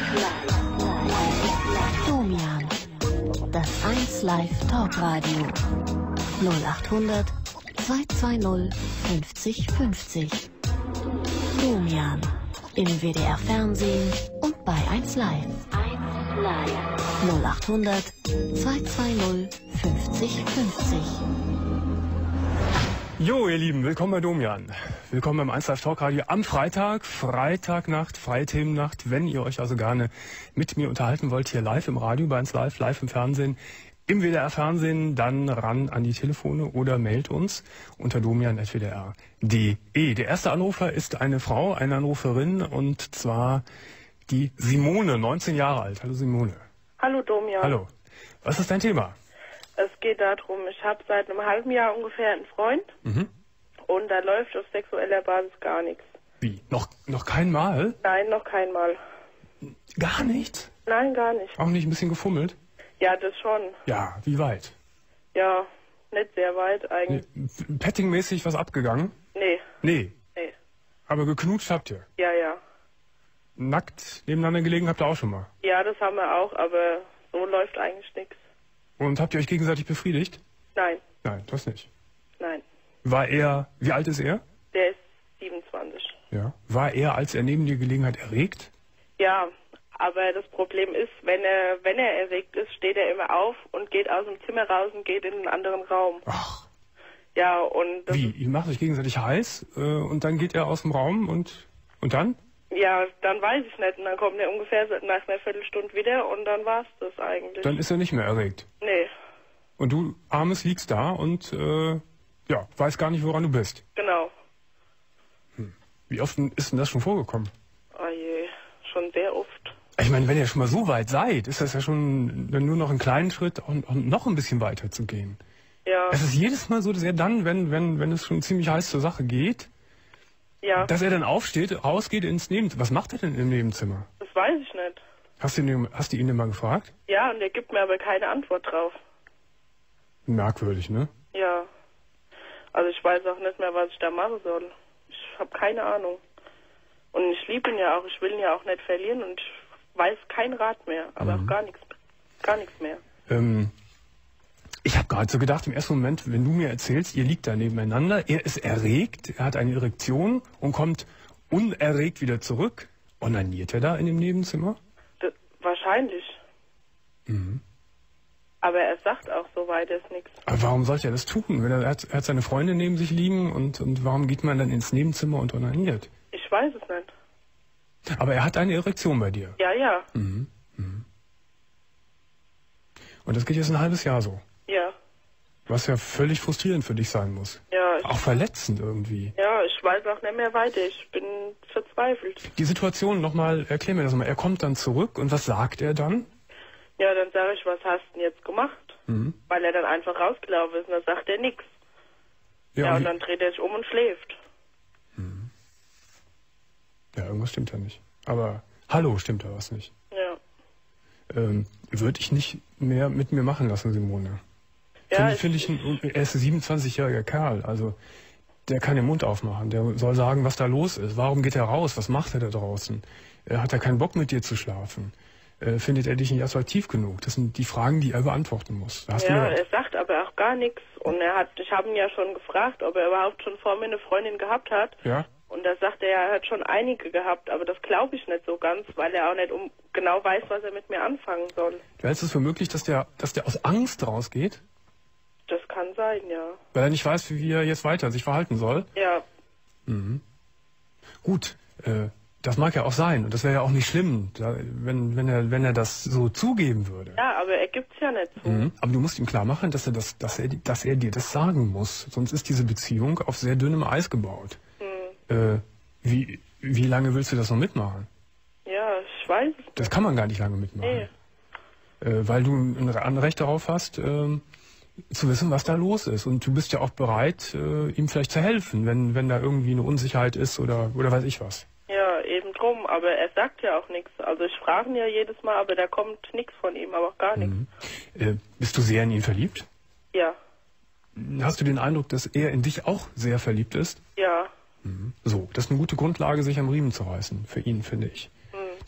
Domian, das 1 Live Talkradio. 0800 220 50 50. Domian, im WDR Fernsehen und bei 1 Live. 0800 220 50 50. Jo, ihr Lieben, willkommen bei Domian. Willkommen beim 1 Live Talkradio am Freitag, Freitagnacht, freie Themennacht. Wenn ihr euch also gerne mit mir unterhalten wollt, hier live im Radio, bei 1 Live, live im Fernsehen, im WDR Fernsehen, dann ran an die Telefone oder mailt uns unter domian@wdr.de. Der erste Anrufer ist eine Frau, eine Anruferin, und zwar die Simone, 19 Jahre alt. Hallo Simone. Hallo Domian. Hallo. Was ist dein Thema? Es geht darum, ich habe seit einem halben Jahr ungefähr einen Freund und da läuft auf sexueller Basis gar nichts. Wie? Noch kein Mal? Nein, noch kein Mal. Gar nichts? Nein, gar nicht. Auch nicht ein bisschen gefummelt? Ja, das schon. Ja, wie weit? Ja, nicht sehr weit eigentlich. Petting-mäßig was abgegangen? Nee. Nee. Nee. Aber geknutscht habt ihr? Ja, ja. Nackt nebeneinander gelegen habt ihr auch schon mal? Ja, das haben wir auch, aber so läuft eigentlich nichts. Und habt ihr euch gegenseitig befriedigt? Nein. Nein, das nicht. Nein. Wie alt ist er? Der ist 27. Ja. War er, als er neben dir gelegen hat, erregt? Ja, aber das Problem ist, wenn er erregt ist, steht er immer auf und geht aus dem Zimmer raus und geht in einen anderen Raum. Ach. Ja, und das Wie? Ihr macht euch gegenseitig heiß und dann geht er aus dem Raum und dann? Ja, dann weiß ich nicht. Und dann kommt er ungefähr nach einer Viertelstunde wieder und dann war's das eigentlich. Dann ist er nicht mehr erregt. Nee. Und du, Armes, liegst da und weiß gar nicht, woran du bist. Genau. Wie oft ist denn das schon vorgekommen? Oh je, schon sehr oft. Ich meine, wenn ihr schon mal so weit seid, ist das ja schon dann nur noch einen kleinen Schritt und noch ein bisschen weiter zu gehen. Ja. Es ist jedes Mal so, dass er dann, wenn es schon ziemlich heiß zur Sache geht, Ja. dass er dann aufsteht, rausgeht ins Nebenzimmer. Was macht er denn im Nebenzimmer? Das weiß ich nicht. Hast du ihn denn mal gefragt? Ja, und er gibt mir aber keine Antwort drauf. Merkwürdig, ne? Ja. Also ich weiß auch nicht mehr, was ich da machen soll. Ich habe keine Ahnung. Und ich liebe ihn ja auch. Ich will ihn ja auch nicht verlieren und ich weiß kein Rat mehr. Aber auch gar nichts. Gar nichts mehr. Ich habe gerade so gedacht, im ersten Moment, wenn du mir erzählst, ihr liegt da nebeneinander, er ist erregt, er hat eine Erektion und kommt unerregt wieder zurück. Onaniert er da in dem Nebenzimmer? Wahrscheinlich. Aber er sagt auch so weit ist nichts. Aber warum sollte er das tun? Wenn er hat seine Freunde neben sich liegen und warum geht man dann ins Nebenzimmer und onaniert? Ich weiß es nicht. Aber er hat eine Erektion bei dir. Ja, ja. Und das geht jetzt ein halbes Jahr so. Ja. Was ja völlig frustrierend für dich sein muss. Ja. Auch verletzend irgendwie. Ja, ich weiß auch nicht mehr weiter. Ich bin verzweifelt. Die Situation nochmal, erklär mir das mal. Er kommt dann zurück und was sagt er dann? Ja, dann sage ich, was hast du denn jetzt gemacht? Weil er dann einfach rausgelaufen ist und dann sagt er nichts. Ja, und dann dreht er sich um und schläft. Ja, irgendwas stimmt da nicht. Aber hallo, stimmt da was nicht. Ja. Würde ich nicht mehr mit mir machen lassen, Simone. Ja, Finde ich, er ist ein 27-jähriger Kerl, also der kann den Mund aufmachen, der soll sagen, was da los ist. Warum geht er raus? Was macht er da draußen? Hat er keinen Bock mit dir zu schlafen? Findet er dich nicht attraktiv genug? Das sind die Fragen, die er beantworten muss. Er sagt aber auch gar nichts. Und ich habe ihn ja schon gefragt, ob er überhaupt schon vor mir eine Freundin gehabt hat. Ja? Und da sagt er hat schon einige gehabt, aber das glaube ich nicht so ganz, weil er auch nicht genau weiß, was er mit mir anfangen soll. Du hältst es für möglich, dass der aus Angst rausgeht? Das kann sein, ja. Weil er nicht weiß, wie er jetzt weiter sich verhalten soll? Ja. Gut, das mag ja auch sein und das wäre ja auch nicht schlimm, wenn er das so zugeben würde. Ja, aber er gibt's ja nicht zu. Aber du musst ihm klar machen, dass er dir das sagen muss, sonst ist diese Beziehung auf sehr dünnem Eis gebaut. Wie lange willst du das noch mitmachen? Ja, ich weiß es nicht. Das kann man gar nicht lange mitmachen. Nee. Weil du ein Recht darauf hast, zu wissen, was da los ist. Und du bist ja auch bereit, ihm vielleicht zu helfen, wenn da irgendwie eine Unsicherheit ist oder weiß ich was. Ja, eben drum. Aber er sagt ja auch nichts. Also ich frage ihn ja jedes Mal, aber da kommt nichts von ihm, aber auch gar nichts. Bist du sehr in ihn verliebt? Ja. Hast du den Eindruck, dass er in dich auch sehr verliebt ist? Ja. So, das ist eine gute Grundlage, sich am Riemen zu reißen, für ihn, finde ich.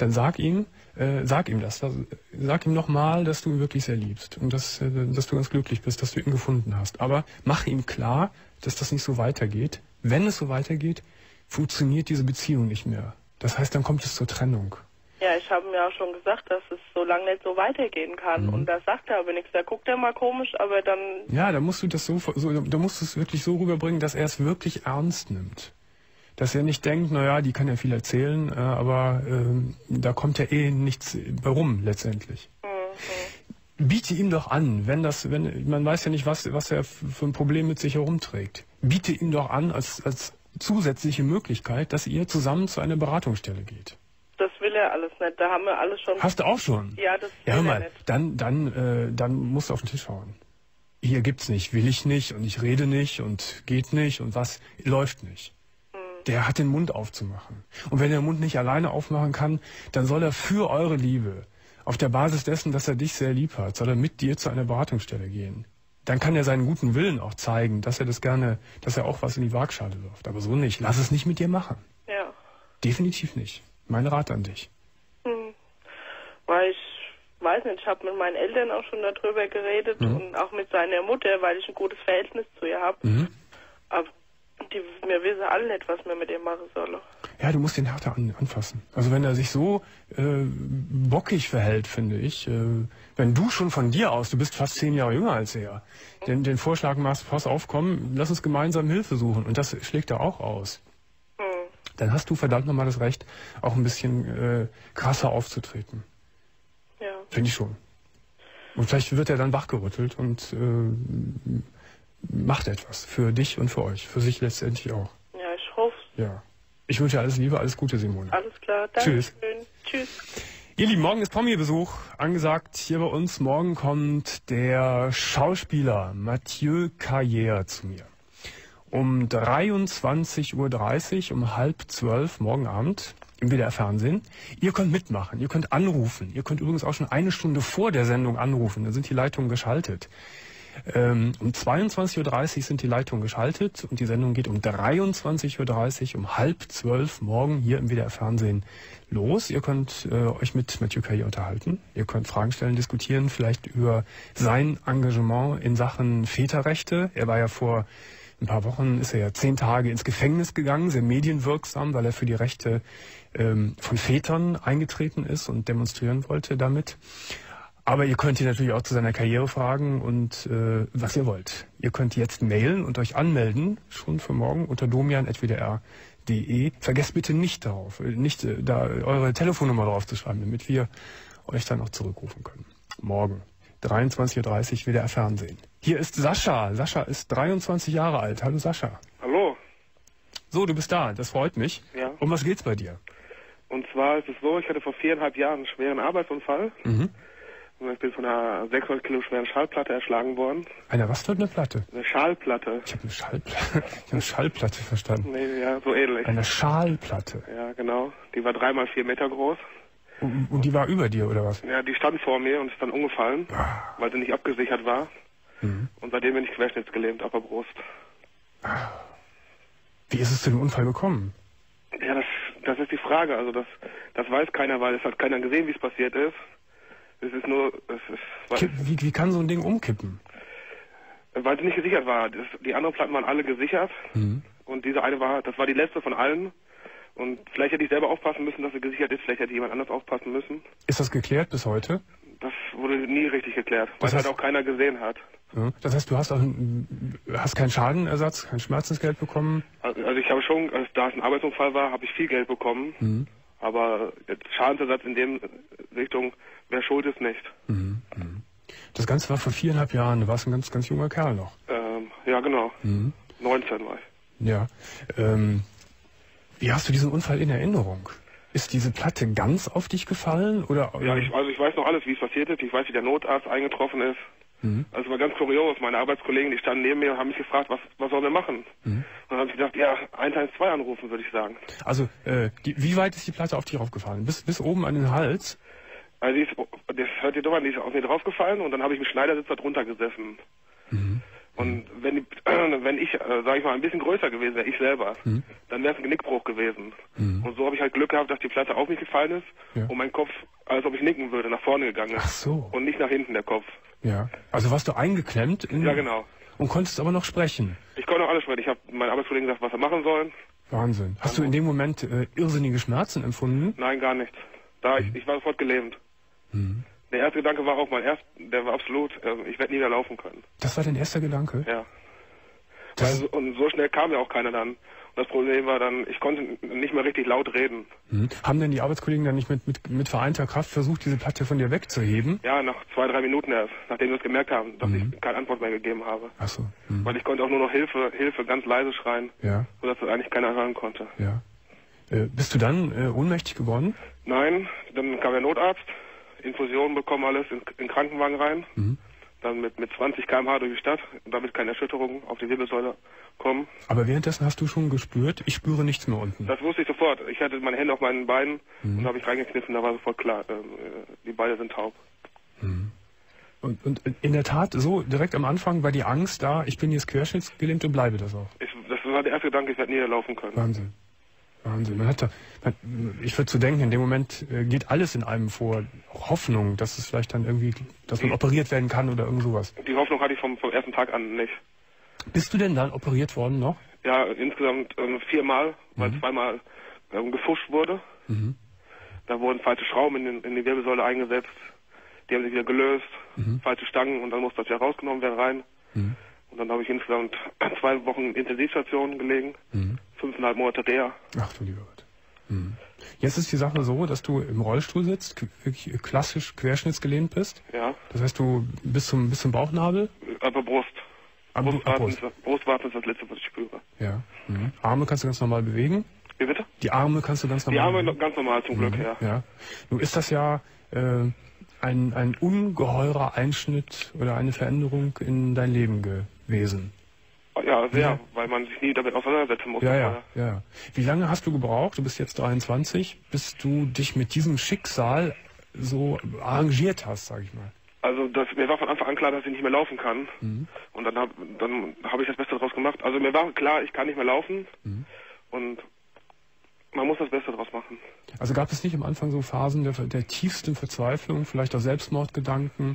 dann sag ihm das. Sag ihm nochmal, dass du ihn wirklich sehr liebst und dass du ganz glücklich bist, dass du ihn gefunden hast. Aber mach ihm klar, dass das nicht so weitergeht. Wenn es so weitergeht, funktioniert diese Beziehung nicht mehr. Das heißt, dann kommt es zur Trennung. Ja, ich habe mir auch schon gesagt, dass es so lange nicht so weitergehen kann. Und da sagt er aber nichts. Da guckt er mal komisch, aber dann... Ja, da musst du da musst du es wirklich so rüberbringen, dass er es wirklich ernst nimmt. Dass er nicht denkt, naja, die kann ja viel erzählen, aber da kommt ja nichts bei rum letztendlich. Biete ihm doch an, wenn man weiß ja nicht, was er für ein Problem mit sich herumträgt. Biete ihm doch an als zusätzliche Möglichkeit, dass ihr zusammen zu einer Beratungsstelle geht. Das will er alles nicht. Da haben wir alles schon... Hast du auch schon? Ja, das will hör mal, er nicht. Dann musst du auf den Tisch hauen. Hier gibt's nicht, will ich nicht und ich rede nicht und geht nicht und was läuft nicht. Der hat den Mund aufzumachen. Und wenn er den Mund nicht alleine aufmachen kann, dann soll er für eure Liebe, auf der Basis dessen, dass er dich sehr lieb hat, soll er mit dir zu einer Beratungsstelle gehen. Dann kann er seinen guten Willen auch zeigen, dass er auch was in die Waagschale wirft. Aber so nicht. Lass es nicht mit dir machen. Ja. Definitiv nicht. Mein Rat an dich. Weil ich weiß nicht, ich habe mit meinen Eltern auch schon darüber geredet und auch mit seiner Mutter, weil ich ein gutes Verhältnis zu ihr habe. Aber wir wissen alle nicht, was wir mit ihm machen sollen. Ja, du musst den härter anfassen. Also wenn er sich so bockig verhält, finde ich, wenn du schon von dir aus, du bist fast 10 Jahre jünger als er, den Vorschlag machst, pass auf, komm, lass uns gemeinsam Hilfe suchen. Und das schlägt er auch aus. Dann hast du verdammt nochmal das Recht, auch ein bisschen krasser aufzutreten. Ja. Finde ich schon. Und vielleicht wird er dann wachgerüttelt und macht etwas für dich und für euch, für sich letztendlich auch. Ja, ich hoffe. Ja. Ich wünsche dir alles Liebe, alles Gute, Simone. Alles klar, danke. Tschüss. Tschüss. Ihr Lieben, morgen ist Promi-Besuch angesagt hier bei uns. Morgen kommt der Schauspieler Mathieu Carrière zu mir. Um 23:30 Uhr, um 11:30 morgen Abend im WDR Fernsehen. Ihr könnt mitmachen, ihr könnt anrufen. Ihr könnt übrigens auch schon eine Stunde vor der Sendung anrufen. Da sind die Leitungen geschaltet. Um 22:30 Uhr sind die Leitungen geschaltet und die Sendung geht um 23:30 Uhr, um 11:30 morgen hier im WDR Fernsehen los. Ihr könnt euch mit Mathieu Carrière unterhalten. Ihr könnt Fragen stellen, diskutieren, vielleicht über sein Engagement in Sachen Väterrechte. Er war ja vor ein paar Wochen, ist er ja 10 Tage ins Gefängnis gegangen, sehr medienwirksam, weil er für die Rechte von Vätern eingetreten ist und demonstrieren wollte damit. Aber ihr könnt ihn natürlich auch zu seiner Karriere fragen und was ihr wollt. Ihr könnt jetzt mailen und euch anmelden, schon für morgen, unter domian@wdr.de. Vergesst bitte nicht darauf, da eure Telefonnummer drauf zu schreiben, damit wir euch dann auch zurückrufen können. Morgen, 23:30 Uhr, WDR Fernsehen. Hier ist Sascha. Sascha ist 23 Jahre alt. Hallo Sascha. Hallo. So, du bist da. Das freut mich. Ja. Um was geht's bei dir? Und zwar ist es so, ich hatte vor 4,5 Jahren einen schweren Arbeitsunfall. Und ich bin von einer 600 Kilo schweren Schallplatte erschlagen worden. Eine was für eine Platte? Eine Schallplatte. Ich habe eine Schallplatte verstanden. Nee, ja, so ähnlich. Eine Schallplatte. Ja, genau. Die war 3 mal 4 Meter groß. Und die war über dir, oder was? Ja, die stand vor mir und ist dann umgefallen, weil sie nicht abgesichert war. Und seitdem bin ich querschnittsgelähmt, auf der Brust. Wie ist es zu dem Unfall gekommen? Ja, das ist die Frage. Also das weiß keiner, weil es hat keiner gesehen, wie es passiert ist. Es ist nur... Wie kann so ein Ding umkippen? Weil sie nicht gesichert war. Die anderen Platten waren alle gesichert. Und diese eine das war die letzte von allen. Und vielleicht hätte ich selber aufpassen müssen, dass sie gesichert ist. Vielleicht hätte jemand anders aufpassen müssen. Ist das geklärt bis heute? Das wurde nie richtig geklärt, weil es halt auch keiner gesehen hat. Ja, das heißt, du hast keinen Schadenersatz, kein Schmerzensgeld bekommen? Also ich habe schon, da es ein Arbeitsunfall war, habe ich viel Geld bekommen. Aber Schadensersatz in dem Richtung, wer schuld ist, nicht. Das Ganze war vor 4,5 Jahren. Du warst ein ganz, ganz junger Kerl noch. Ja, genau. 19 war ich. Ja. Wie hast du diesen Unfall in Erinnerung? Ist diese Platte ganz auf dich gefallen? Oder? Ja, ich weiß noch alles, wie es passiert ist. Ich weiß, wie der Notarzt eingetroffen ist. Also war ganz kurios. Meine Arbeitskollegen, die standen neben mir und haben mich gefragt, was sollen wir machen? Und dann habe ich gedacht, ja, 112 anrufen, würde ich sagen. Also, wie weit ist die Platte auf dich raufgefallen? Bis oben an den Hals? Also das hört ihr doch an, die ist auf mir draufgefallen und dann habe ich im Schneidersitz da drunter gesessen. Und Und wenn ich, sage ich mal, ein bisschen größer gewesen wäre, ich selber, dann wäre es ein Genickbruch gewesen. Und so habe ich halt Glück gehabt, dass die Platte auf mich gefallen ist und mein Kopf, als ob ich nicken würde, nach vorne gegangen ist. Ach so. Und nicht nach hinten, der Kopf. Ja. Also warst du eingeklemmt? Ja, genau. Und konntest aber noch sprechen? Ich konnte auch alles sprechen. Ich habe meinen Arbeitskollegen gesagt, was er machen sollen. Wahnsinn. Hast du in dem Moment irrsinnige Schmerzen empfunden? Nein, gar nichts. Ich war sofort gelähmt. Der erste Gedanke war auch der war absolut, ich werde nie wieder laufen können. Das war dein erster Gedanke? Ja. Und so schnell kam ja auch keiner dann. Und das Problem war dann, ich konnte nicht mehr richtig laut reden. Haben denn die Arbeitskollegen dann nicht mit vereinter Kraft versucht, diese Platte von dir wegzuheben? Ja, nach 2-3 Minuten erst, nachdem wir es gemerkt haben, dass ich keine Antwort mehr gegeben habe. Ach so. Weil ich konnte auch nur noch Hilfe ganz leise schreien, Ja. sodass das eigentlich keiner hören konnte. Ja. Bist du dann ohnmächtig geworden? Nein, dann kam der Notarzt, Infusionen bekommen, alles in den Krankenwagen rein. Dann mit 20 km/h durch die Stadt, damit keine Erschütterungen auf die Wirbelsäule kommen. Aber währenddessen hast du schon gespürt, ich spüre nichts mehr unten. Das wusste ich sofort. Ich hatte meine Hände auf meinen Beinen und habe ich reingekniffen, da war sofort klar, die Beine sind taub. Und in der Tat, so direkt am Anfang war die Angst da, ich bin jetzt querschnittsgelähmt und bleibe das auch. Das war der erste Gedanke, ich werde nie wieder laufen können. Wahnsinn. Wahnsinn. Ich würde so denken, in dem Moment geht alles in einem vor. Auch Hoffnung, dass es vielleicht dann irgendwie, dass man operiert werden kann oder irgend sowas. Die Hoffnung hatte ich vom ersten Tag an nicht. Bist du denn dann operiert worden noch? Ja, insgesamt 4-mal, weil 2-mal gefuscht wurde. Da wurden falsche Schrauben in die Wirbelsäule eingesetzt. Die haben sich wieder gelöst, falsche Stangen und dann musste das ja rausgenommen werden rein. Und dann habe ich insgesamt 2 Wochen in Intensivstation gelegen, 5,5 Monate Reha. Ach du lieber Gott. Jetzt ist die Sache so, dass du im Rollstuhl sitzt, wirklich klassisch querschnittsgelähmt bist. Ja. Das heißt, du bis zum Bauchnabel? Aber Brust. Brustwarzen ist das Letzte, was ich spüre. Ja. Arme kannst du ganz normal bewegen? Wie bitte? Die Arme kannst du ganz normal bewegen? Die Arme ganz normal, zum Glück, ja. Nun ist das ja ein ungeheurer Einschnitt oder eine Veränderung in dein Leben gewesen. Ja, sehr, weil man sich nie damit auseinandersetzen muss. Ja. Wie lange hast du gebraucht, du bist jetzt 23, bis du dich mit diesem Schicksal so arrangiert hast, sag ich mal? Also mir war von Anfang an klar, dass ich nicht mehr laufen kann. Und dann habe ich das Beste daraus gemacht. Also mir war klar, ich kann nicht mehr laufen. Und man muss das Beste daraus machen. Also gab es nicht am Anfang so Phasen der tiefsten Verzweiflung, vielleicht auch Selbstmordgedanken?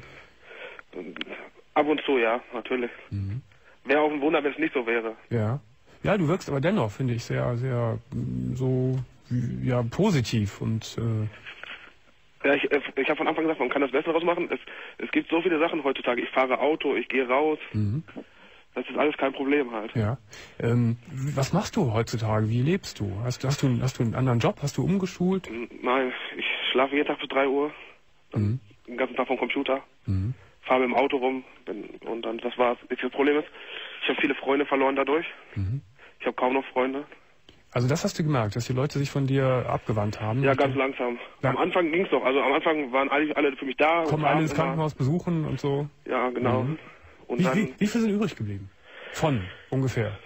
Ab und zu, ja, natürlich. Wäre auch ein Wunder, wenn es nicht so wäre. Ja. Ja, du wirkst aber dennoch, finde ich, sehr, sehr so ja, positiv und ja, ich habe von Anfang gesagt, man kann das Beste daraus machen. Es gibt so viele Sachen heutzutage. Ich fahre Auto, ich gehe raus. Das ist alles kein Problem halt. Ja. Was machst du heutzutage? Wie lebst du? Hast du einen anderen Job? Hast du umgeschult? Nein, ich schlafe jeden Tag bis 3 Uhr. Den ganzen Tag vom Computer. Fahre mit dem Auto rum. Und dann, das war's. Das Problem ist, ich habe viele Freunde verloren dadurch. Ich habe kaum noch Freunde. Also das hast du gemerkt, dass die Leute sich von dir abgewandt haben? Ja, ganz langsam. Am Anfang ging's doch. Also am Anfang waren eigentlich alle für mich da. Kommen alle ins Krankenhaus besuchen und so? Ja, genau. Und wie viele sind übrig geblieben? Von ungefähr?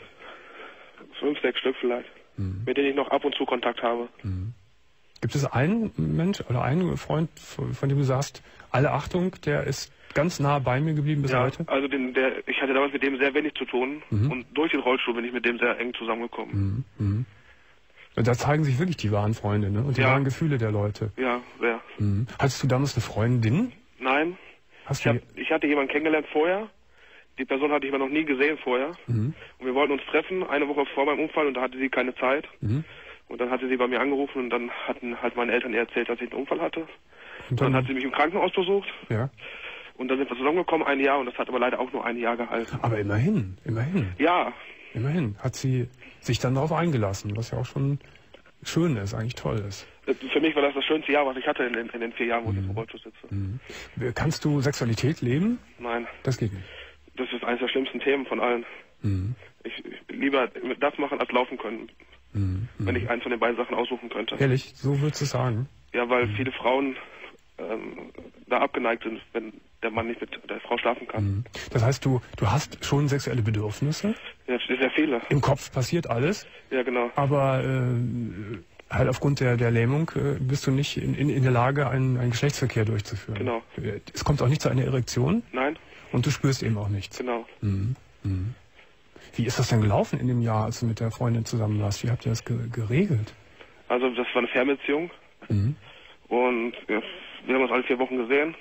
5, 6 Stück vielleicht. Mit denen ich noch ab und zu Kontakt habe. Gibt es einen Mensch oder einen Freund, von dem du sagst, alle Achtung, der ist ganz nah bei mir geblieben bis heute? Also ich hatte damals mit dem sehr wenig zu tun. Und durch den Rollstuhl bin ich mit dem sehr eng zusammengekommen. Da zeigen sich wirklich die wahren Freunde, ne? Und die wahren Gefühle der Leute. Ja, sehr. Hattest du damals eine Freundin? Nein. Ich hatte jemanden kennengelernt vorher. Die Person hatte ich aber noch nie gesehen vorher. Und wir wollten uns treffen, eine Woche vor meinem Unfall, und da hatte sie keine Zeit. Und dann hatte sie bei mir angerufen und dann hatten halt meine Eltern ihr erzählt, dass ich einen Unfall hatte. Und dann hat sie mich im Krankenhaus besucht. Ja. Und dann sind wir zusammengekommen, 1 Jahr, und das hat aber leider auch nur 1 Jahr gehalten. Aber immerhin. Ja. Immerhin hat sie sich dann darauf eingelassen, was ja auch schon schön ist, eigentlich toll ist. Für mich war das schönste Jahr, was ich hatte in den 4 Jahren, wo ich im Rollstuhl sitze. Kannst du Sexualität leben? Nein. Das geht nicht. Das ist eines der schlimmsten Themen von allen. Ich lieber das machen, als laufen können. Wenn ich eins von den beiden Sachen aussuchen könnte. Ehrlich? So würdest du sagen? Ja, weil viele Frauen da abgeneigt sind, wenn der Mann nicht mit der Frau schlafen kann. Das heißt, du hast schon sexuelle Bedürfnisse? Ja, sehr viele. Im Kopf passiert alles? Ja, genau. Aber halt aufgrund der Lähmung bist du nicht in der Lage, einen Geschlechtsverkehr durchzuführen? Genau. Es kommt auch nicht zu einer Erektion? Nein. Und du spürst eben auch nichts? Genau. Wie ist das denn gelaufen in dem Jahr, als du mit der Freundin zusammen warst? Wie habt ihr das geregelt? Also das war eine Fernbeziehung. Und ja, wir haben uns alle 4 Wochen gesehen.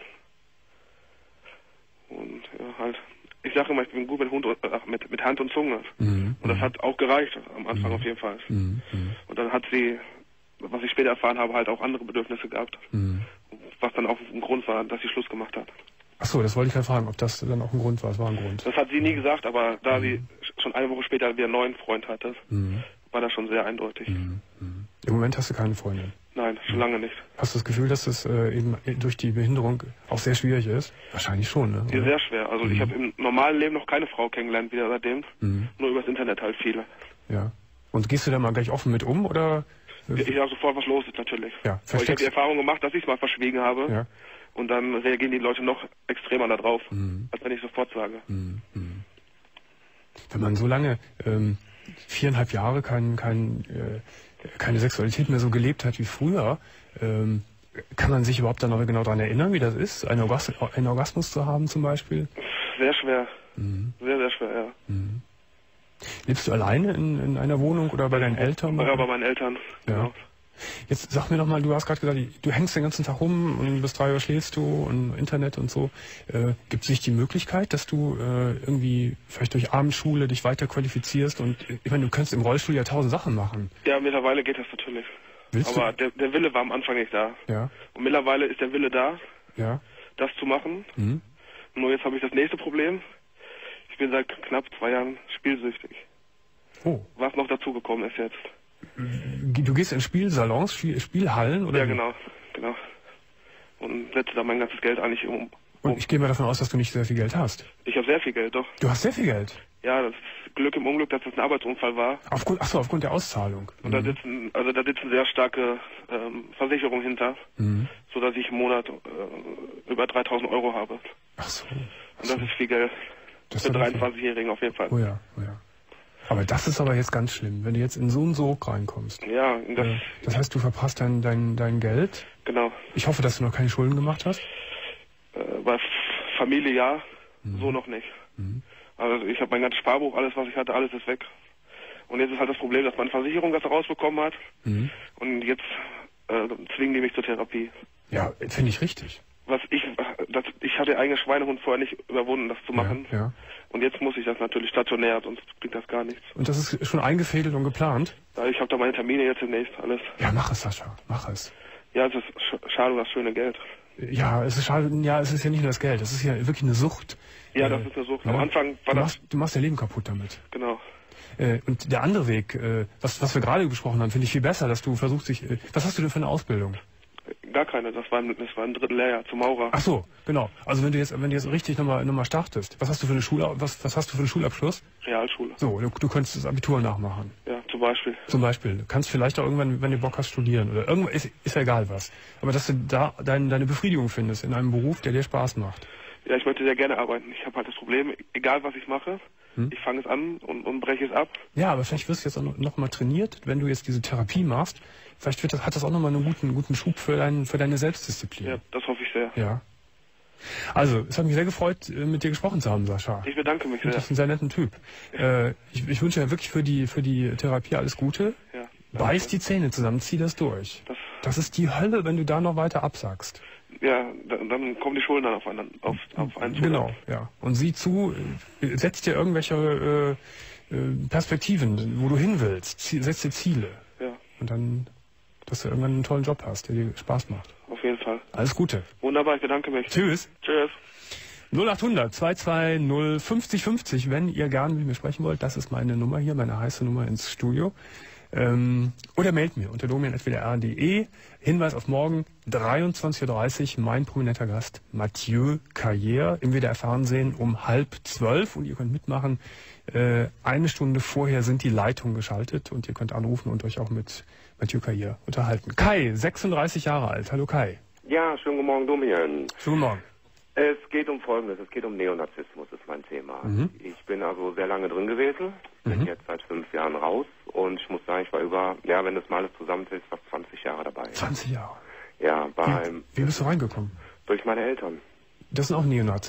Und ja, halt, ich sage immer, ich bin gut mit Hand und Zunge. Und das hat auch gereicht, am Anfang auf jeden Fall. Und dann hat sie, was ich später erfahren habe, halt auch andere Bedürfnisse gehabt. Was dann auch ein Grund war, dass sie Schluss gemacht hat. Ach so, das wollte ich ja fragen, ob das dann auch ein Grund war. Es war ein Grund. Das hat sie nie gesagt, aber da sie schon eine Woche später wieder einen neuen Freund hatte, war das schon sehr eindeutig. Im Moment hast du keine Freundin? Nein, schon lange nicht. Hast du das Gefühl, dass das eben durch die Behinderung auch sehr schwierig ist? Wahrscheinlich schon, ne? Ja, sehr schwer. Also ich habe im normalen Leben noch keine Frau kennengelernt wieder seitdem. Nur übers Internet halt viele. Ja. Und gehst du da mal gleich offen mit um, oder? Ich sage sofort, was los ist natürlich. Ja, aber ich habe die Erfahrung gemacht, dass ich es mal verschwiegen habe. Ja. Und dann reagieren die Leute noch extremer darauf, als wenn ich sofort sage. Wenn man so lange 4,5 Jahre keine Sexualität mehr so gelebt hat wie früher, kann man sich überhaupt dann noch genau daran erinnern, wie das ist, einen Orgasmus zu haben zum Beispiel? Sehr schwer. Sehr, sehr schwer, ja. Lebst du alleine in einer Wohnung oder bei deinen Eltern? Ja, bei meinen Eltern, genau. Jetzt sag mir doch mal, du hast gerade gesagt, du hängst den ganzen Tag rum und bis 3 Uhr schläfst du und Internet und so. Gibt es nicht die Möglichkeit, dass du irgendwie vielleicht durch Abendschule dich weiter qualifizierst? Und ich meine, du kannst im Rollstuhl ja 1000 Sachen machen. Ja, mittlerweile geht das natürlich. Aber der Wille war am Anfang nicht da. Ja. Und mittlerweile ist der Wille da, das zu machen. Nur jetzt habe ich das nächste Problem. Ich bin seit knapp 2 Jahren spielsüchtig. Oh. Was noch dazugekommen ist jetzt. Du gehst in Spielsalons, Spielhallen? Oder? Ja, genau. Und setze da mein ganzes Geld eigentlich um. Und ich gehe mal davon aus, dass du nicht sehr viel Geld hast. Ich habe sehr viel Geld, doch. Du hast sehr viel Geld? Ja, das ist Glück im Unglück, dass das ein Arbeitsunfall war. Aufgrund der Auszahlung. Und da sitzen sehr starke Versicherungen hinter, sodass ich im Monat über 3.000 Euro habe. Ach so. Und das ist viel Geld. Für 23-Jährigen auf jeden Fall. Oh ja. Aber das ist aber jetzt ganz schlimm, wenn du jetzt in so einen Sog reinkommst. Ja, das heißt, du verpasst dein Geld. Genau. Ich hoffe, dass du noch keine Schulden gemacht hast. Bei Familie ja, so noch nicht. Also ich habe mein ganzes Sparbuch, alles was ich hatte, alles ist weg. Und jetzt ist halt das Problem, dass meine Versicherung das rausbekommen hat. Und jetzt zwingen die mich zur Therapie. Ja, finde ich richtig. Ich hatte den eigenen Schweinehund vorher nicht überwunden, das zu machen. Ja. Und jetzt muss ich das natürlich stationär, sonst bringt das gar nichts. Und das ist schon eingefädelt und geplant? Ja, ich habe da meine Termine jetzt demnächst, alles. Ja, mach es, Sascha, mach es. Ja, es ist schade um das schöne Geld. Ja, es ist schade, es ist ja nicht nur das Geld, es ist ja wirklich eine Sucht. Ja, das ist eine Sucht. Am Anfang war Du machst dein Leben kaputt damit. Genau. Und der andere Weg, was wir gerade besprochen haben, finde ich viel besser, dass du versuchst, was hast du denn für eine Ausbildung? Gar keine, das war ein drittes Lehrjahr zum Maurer. Ach so, genau. Also wenn du jetzt richtig nochmal startest, was hast du für eine was hast du für einen Schulabschluss? Realschule. So, du könntest das Abitur nachmachen. Ja, zum Beispiel. Du kannst vielleicht auch irgendwann, wenn du Bock hast, studieren oder irgendwann ist ja egal was. Aber dass du da deine Befriedigung findest in einem Beruf, der dir Spaß macht. Ja, ich möchte sehr gerne arbeiten. Ich habe halt das Problem, egal was ich mache, ich fange es an und breche es ab. Ja, aber vielleicht wirst du jetzt auch noch mal trainiert, wenn du jetzt diese Therapie machst. Vielleicht hat das auch nochmal einen guten Schub für deine Selbstdisziplin. Ja, das hoffe ich sehr. Ja. Also, es hat mich sehr gefreut, mit dir gesprochen zu haben, Sascha. Ich bedanke mich sehr. Du bist ein sehr netter Typ. Ich wünsche dir wirklich für die Therapie alles Gute. Ja, beiß die Zähne zusammen, zieh das durch. Das ist die Hölle, wenn du da noch weiter absagst. Ja, dann kommen die Schulden dann auf einen zu. Genau, ja. Und sieh zu, setz dir irgendwelche Perspektiven, wo du hin willst. Setz dir Ziele. Ja. Und dann, dass du irgendwann einen tollen Job hast, der dir Spaß macht. Auf jeden Fall. Alles Gute. Wunderbar, ich bedanke mich. Tschüss. Tschüss. 0800 220 50 50, wenn ihr gerne mit mir sprechen wollt. Das ist meine Nummer hier, meine heiße Nummer ins Studio. Oder meldet mir unter domian@wdr.de. Hinweis auf morgen, 23:30 Uhr, mein prominenter Gast Mathieu Carrière im WDR Fernsehen um 11:30 und ihr könnt mitmachen. 1 Stunde vorher sind die Leitungen geschaltet und ihr könnt anrufen und euch auch mit Mathieu Carrière unterhalten. Kai, 36 Jahre alt. Hallo Kai. Ja, schönen guten Morgen, Domian. Schönen guten Morgen. Es geht um Folgendes, es geht um Neonazismus, ist mein Thema. Ich bin also sehr lange drin gewesen, bin jetzt seit 5 Jahren raus und ich muss sagen, ich war wenn das mal alles zusammenzählt, fast 20 Jahre dabei. 20 Jahre? Ja, Wie bist du reingekommen? Durch meine Eltern. Das sind auch Neonazis?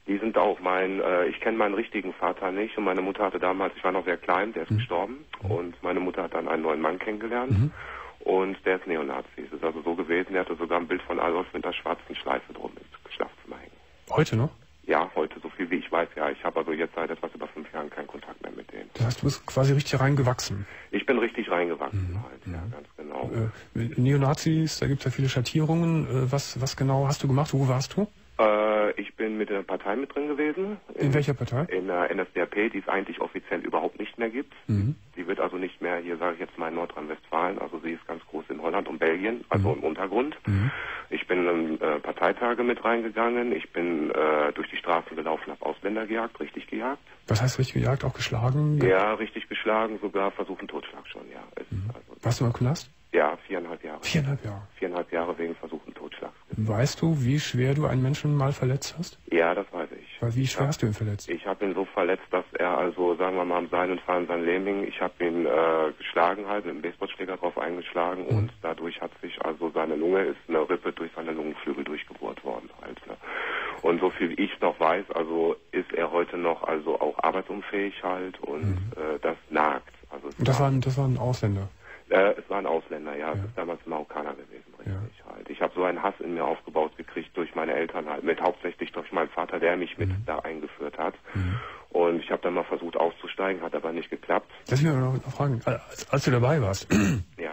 Die sind auch ich kenne meinen richtigen Vater nicht und meine Mutter hatte damals, ich war noch sehr klein, der ist gestorben und meine Mutter hat dann einen neuen Mann kennengelernt und der ist Neonazi. Es ist also so gewesen, der hatte sogar ein Bild von Adolf mit einer schwarzen Schleife drum ins Schlafzimmer hängen. Heute noch? Ja, heute, so viel wie ich weiß, ja. Ich habe also jetzt seit etwas über 5 Jahren keinen Kontakt mehr mit denen. Das heißt, du bist quasi richtig reingewachsen? Ich bin richtig reingewachsen ja, ganz genau. Neonazis, da gibt es ja viele Schattierungen. Was genau hast du gemacht? Wo warst du? Ich bin mit der Partei mit drin gewesen. In welcher Partei? In der NSDAP, die es eigentlich offiziell überhaupt nicht mehr gibt. Die wird also nicht mehr, hier sage ich jetzt mal in Nordrhein-Westfalen, also sie ist ganz groß in Holland und Belgien, also im Untergrund. Ich bin in Parteitage mit reingegangen, ich bin durch die Straßen gelaufen, habe Ausländer gejagt, richtig gejagt. Was heißt richtig gejagt? Auch geschlagen? Ja, richtig geschlagen, sogar versuchen Totschlag schon, ja. Warst du mal im Knast? Ja, 4,5 Jahre. 4,5 Jahre? 4,5 Jahre wegen versuchten Totschlags. Weißt du, wie schwer du einen Menschen mal verletzt hast? Ja, das weiß ich. Weil wie schwer hast du ihn verletzt? Ich habe ihn so verletzt, dass er also, sagen wir mal, am Seil und Fall in sein Leben hing. Ich habe ihn geschlagen halt, mit einem Baseballschläger drauf eingeschlagen und dadurch hat sich also seine Lunge, ist eine Rippe durch seine Lungenflügel durchgebohrt worden halt. Ne? Und so viel wie ich noch weiß, also ist er heute noch also auch arbeitsunfähig halt und das nagt. Also das war ein Ausländer? Es war ein Ausländer, ja. Es ist damals ein Marokkaner gewesen, richtig halt. Ich habe so einen Hass in mir aufgebaut gekriegt durch meine Eltern halt, hauptsächlich durch meinen Vater, der mich mit da eingeführt hat. Und ich habe dann mal versucht auszusteigen, hat aber nicht geklappt. Lass mich mal noch fragen, als du dabei warst, ja.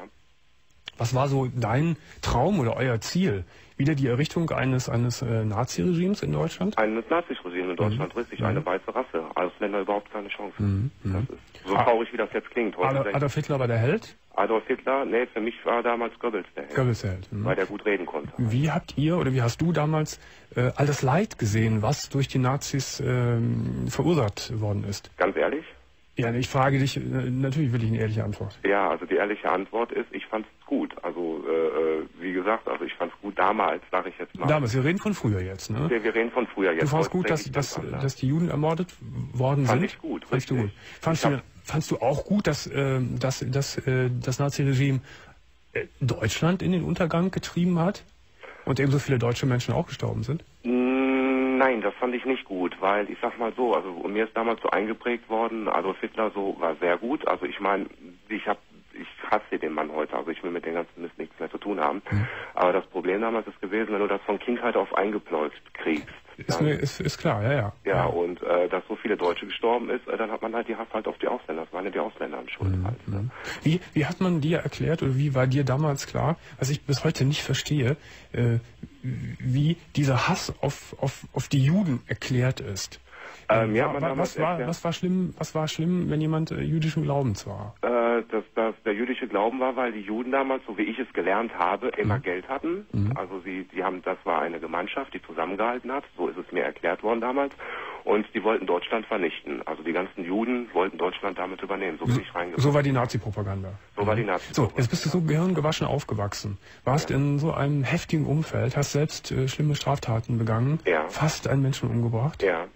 Was war so dein Traum oder euer Ziel? Wieder die Errichtung eines Nazi-Regimes in Deutschland? Eines Nazi-Regimes in Deutschland, richtig. Eine weiße Rasse. Ausländer überhaupt keine Chance. Das ist so traurig, wie das jetzt klingt. Adolf Hitler war der Held? Adolf Hitler? Nee, für mich war damals Goebbels der Held. Goebbels der Held. Weil der gut reden konnte. Wie habt ihr oder wie hast du damals all das Leid gesehen, was durch die Nazis verursacht worden ist? Ganz ehrlich? Ja, ich frage dich, natürlich will ich eine ehrliche Antwort. Ja, also die ehrliche Antwort ist, ich fand's gut. Also, wie gesagt, also ich fand's gut damals, sage ich jetzt mal. Damals, wir reden von früher jetzt, ne? Wir reden von früher jetzt. Du fandst gut, dass die Juden ermordet worden sind? Fand ich gut, Fandst du gut. Fandst du auch gut, dass das Naziregime Deutschland in den Untergang getrieben hat? Und ebenso viele deutsche Menschen auch gestorben sind? Nein, das fand ich nicht gut, weil ich sag mal so, also mir ist damals so eingeprägt worden, Adolf Hitler so war sehr gut. Also ich meine, ich hasse den Mann heute, also ich will mit dem ganzen Mist nichts mehr zu tun haben. Aber das Problem damals ist gewesen, wenn du das von Kindheit auf eingepläugt kriegst. Ist klar, ja. Ja, und dass so viele Deutsche gestorben ist, dann hat man halt die Hass halt auf die Ausländer. Das waren ja die Ausländer an Schuld halt. Ne? Wie hat man dir erklärt oder wie war dir damals klar, was ich bis heute nicht verstehe, wie dieser Hass auf die Juden erklärt ist? Was war schlimm, wenn jemand jüdischen Glaubens war? Dass der jüdische Glauben war, weil die Juden damals, so wie ich es gelernt habe, immer Geld hatten. Also das war eine Gemeinschaft, die zusammengehalten hat. So ist es mir erklärt worden damals. Und die wollten Deutschland vernichten. Also die ganzen Juden wollten Deutschland damit übernehmen. So bin ich reingekommen. So war die Nazi-Propaganda. So war die Nazi-Propaganda. So, jetzt bist du so gehirngewaschen aufgewachsen. Warst in so einem heftigen Umfeld, hast selbst schlimme Straftaten begangen, fast einen Menschen umgebracht. Ja.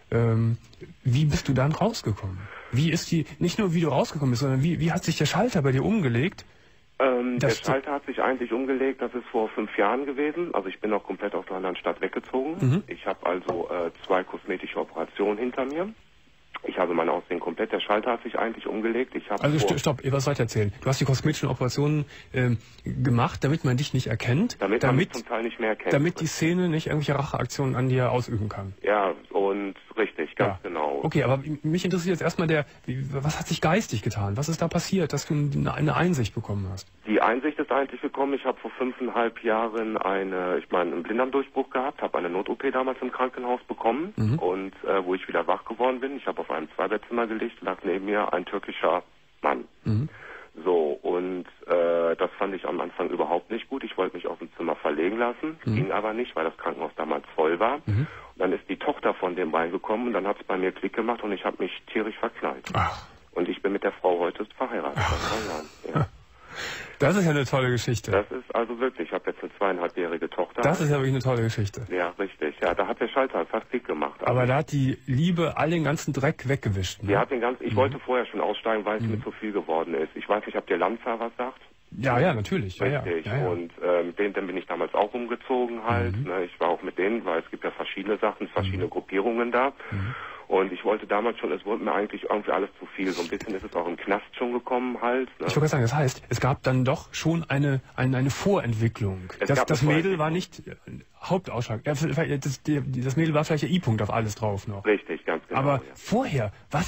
Wie bist du dann rausgekommen? Nicht nur wie du rausgekommen bist, sondern wie hat sich der Schalter bei dir umgelegt? Der Schalter hat sich eigentlich umgelegt, das ist vor 5 Jahren gewesen. Also ich bin auch komplett aus der anderen Stadt weggezogen. Ich habe also 2 kosmetische Operationen hinter mir. Ich habe mein Aussehen komplett, der Schalter hat sich eigentlich umgelegt. Stopp, was weiter erzählen. Du hast die kosmetischen Operationen gemacht, damit man dich nicht erkennt. Damit man mich zum Teil nicht mehr erkennt. Damit die Szene nicht irgendwelche Racheaktionen an dir ausüben kann. Ja, und richtig, ganz genau. Okay, aber mich interessiert jetzt erstmal was hat sich geistig getan? Was ist da passiert, dass du eine Einsicht bekommen hast? Die Einsicht ist eigentlich gekommen, ich habe vor 5,5 Jahren einen Blinddarmdurchbruch gehabt, habe eine Not-OP damals im Krankenhaus bekommen und wo ich wieder wach geworden bin, ich habe auf einem 2-Bettzimmer gelegt, lag neben mir ein türkischer Mann. So, und das fand ich am Anfang überhaupt nicht gut. Ich wollte mich aus dem Zimmer verlegen lassen, ging aber nicht, weil das Krankenhaus damals voll war. Und dann ist die Tochter von dem reingekommen und dann hat es bei mir Klick gemacht und ich habe mich tierisch verknallt. Ach. Und ich bin mit der Frau heute verheiratet. Ja. Das ist ja eine tolle Geschichte. Das ist also wirklich, ich habe jetzt eine 2,5-jährige Tochter. Das ist ja wirklich eine tolle Geschichte. Ja, richtig. Ja, da hat der Schalter fast Klick gemacht. Also aber da hat die Liebe all den ganzen Dreck weggewischt. Ne? Die hat ich wollte vorher schon aussteigen, weil es mir zu viel geworden ist. Ich weiß nicht, ob der Lanza was sagt. Ja, natürlich. Richtig. Ja. Und mit denen bin ich damals auch umgezogen halt. Ne? Ich war auch mit denen, weil es gibt ja verschiedene Sachen, verschiedene Gruppierungen da. Und ich wollte damals schon, es wurde mir eigentlich irgendwie alles zu viel. So ein bisschen ist es auch im Knast schon gekommen halt. Ne? Ich wollte sagen, das heißt, es gab dann doch schon eine Vorentwicklung. Das Mädel war nicht Hauptausschlag. Das Mädel war vielleicht der I-Punkt auf alles drauf noch. Richtig, ganz genau. Aber vorher,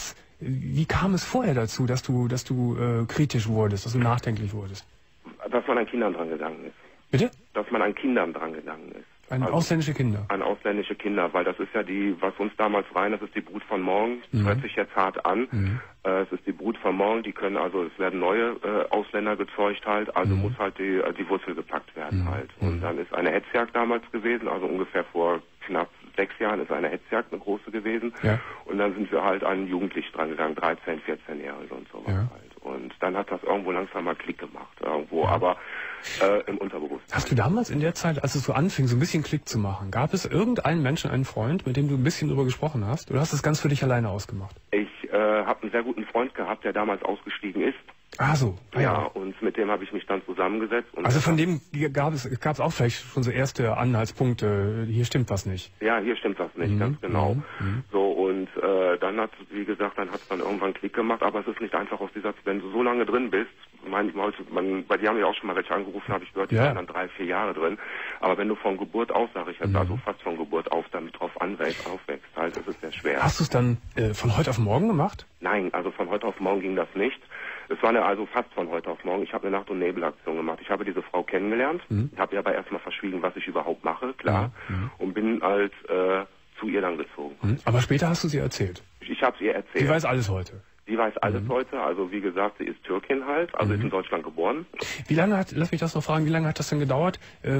wie kam es vorher dazu, dass du kritisch wurdest, dass du nachdenklich wurdest? Dass man an Kindern dran gegangen ist. Bitte? Dass man an Kindern dran gegangen ist. An ausländische Kinder? An ausländische Kinder, weil das ist ja was uns damals rein, das ist die Brut von morgen. Das hört sich jetzt hart an. Es ist die Brut von morgen, es werden neue Ausländer gezeugt halt, also muss halt die Wurzel gepackt werden halt. Und dann ist eine Hetzjagd damals gewesen, also ungefähr vor knapp 6 Jahren ist eine Hetzjagd, eine große gewesen. Ja. Und dann sind wir halt an Jugendliche dran gegangen, 13, 14-Jährige und sowas halt. Und dann hat das irgendwo langsam mal Klick gemacht, aber im Unterbewusstsein. Hast du damals in der Zeit, als es so anfing, so ein bisschen Klick zu machen, gab es irgendeinen Menschen, einen Freund, mit dem du ein bisschen drüber gesprochen hast? Oder hast du es ganz für dich alleine ausgemacht? Ich habe einen sehr guten Freund gehabt, der damals ausgestiegen ist. Ah so. Ja, und mit dem habe ich mich dann zusammengesetzt. Und also von dem gab es auch vielleicht schon so erste Anhaltspunkte, hier stimmt was nicht. Ja, hier stimmt was nicht, ganz genau. So, und dann hat es dann irgendwann Klick gemacht, aber es ist nicht einfach aus wenn du so lange drin bist, bei dir haben ja auch schon mal welche angerufen, habe ich gehört, die waren dann 3, 4 Jahre drin, aber wenn du von Geburt auf, sage ich jetzt, also fast von Geburt auf, damit drauf aufwächst, halt, ist es sehr schwer. Hast du es dann von heute auf morgen gemacht? Nein, also von heute auf morgen ging das nicht. Es war also fast von heute auf morgen. Ich habe eine Nacht- und Nebelaktion gemacht. Ich habe diese Frau kennengelernt, habe ihr aber erstmal verschwiegen, was ich überhaupt mache, klar, und bin halt zu ihr dann gezogen. Aber später hast du sie erzählt? Ich habe es ihr erzählt. Sie weiß alles heute? Sie weiß alles heute, also wie gesagt, sie ist Türkin halt, also ist in Deutschland geboren. Lass mich das noch fragen, wie lange hat das denn gedauert,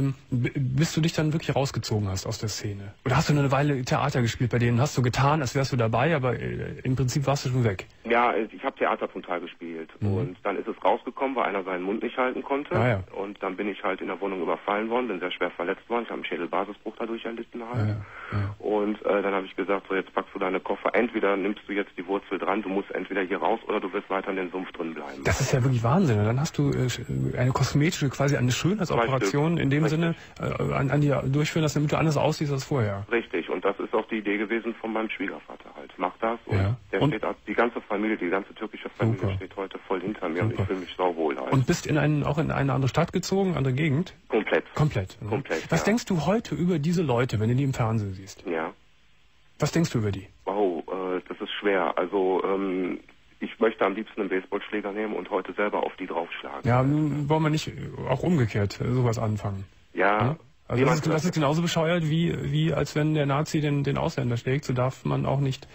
bis du dich dann wirklich rausgezogen hast aus der Szene? Oder hast du eine Weile Theater gespielt, bei denen hast du getan, als wärst du dabei, aber im Prinzip warst du schon weg? Ja, ich habe Theater zum Teil gespielt und dann ist es rausgekommen, weil einer seinen Mund nicht halten konnte. Ah, ja. Und dann bin ich halt in der Wohnung überfallen worden, bin sehr schwer verletzt worden, ich habe einen Schädelbasisbruch dadurch erlitten halt. Ja. Und dann habe ich gesagt, so jetzt packst du deine Koffer, entweder nimmst du jetzt die Wurzel dran, du musst entweder hier raus oder du wirst weiter in den Sumpf drin bleiben. Das ist ja wirklich Wahnsinn. Und dann hast du eine kosmetische, quasi eine Schönheitsoperation in dem Sinne an dir durchführen lassen, damit du anders aussiehst als vorher. Richtig. Und das ist auch die Idee gewesen von meinem Schwiegervater halt. Mach das. Und steht, die ganze Familie, die ganze türkische Familie steht heute voll hinter mir und ich fühle mich sauwohl halt. Und bist auch in eine andere Stadt gezogen, andere Gegend? Komplett. Komplett. Was denkst du heute über diese Leute, wenn du die im Fernsehen siehst? Ja. Was denkst du über die? Wow, das ist schwer. Also, ich möchte am liebsten einen Baseballschläger nehmen und heute selber auf die draufschlagen. Ja, wollen wir nicht auch umgekehrt sowas anfangen? Ja. Also das ist genauso bescheuert, wie als wenn der Nazi den Ausländer schlägt, so darf man auch nicht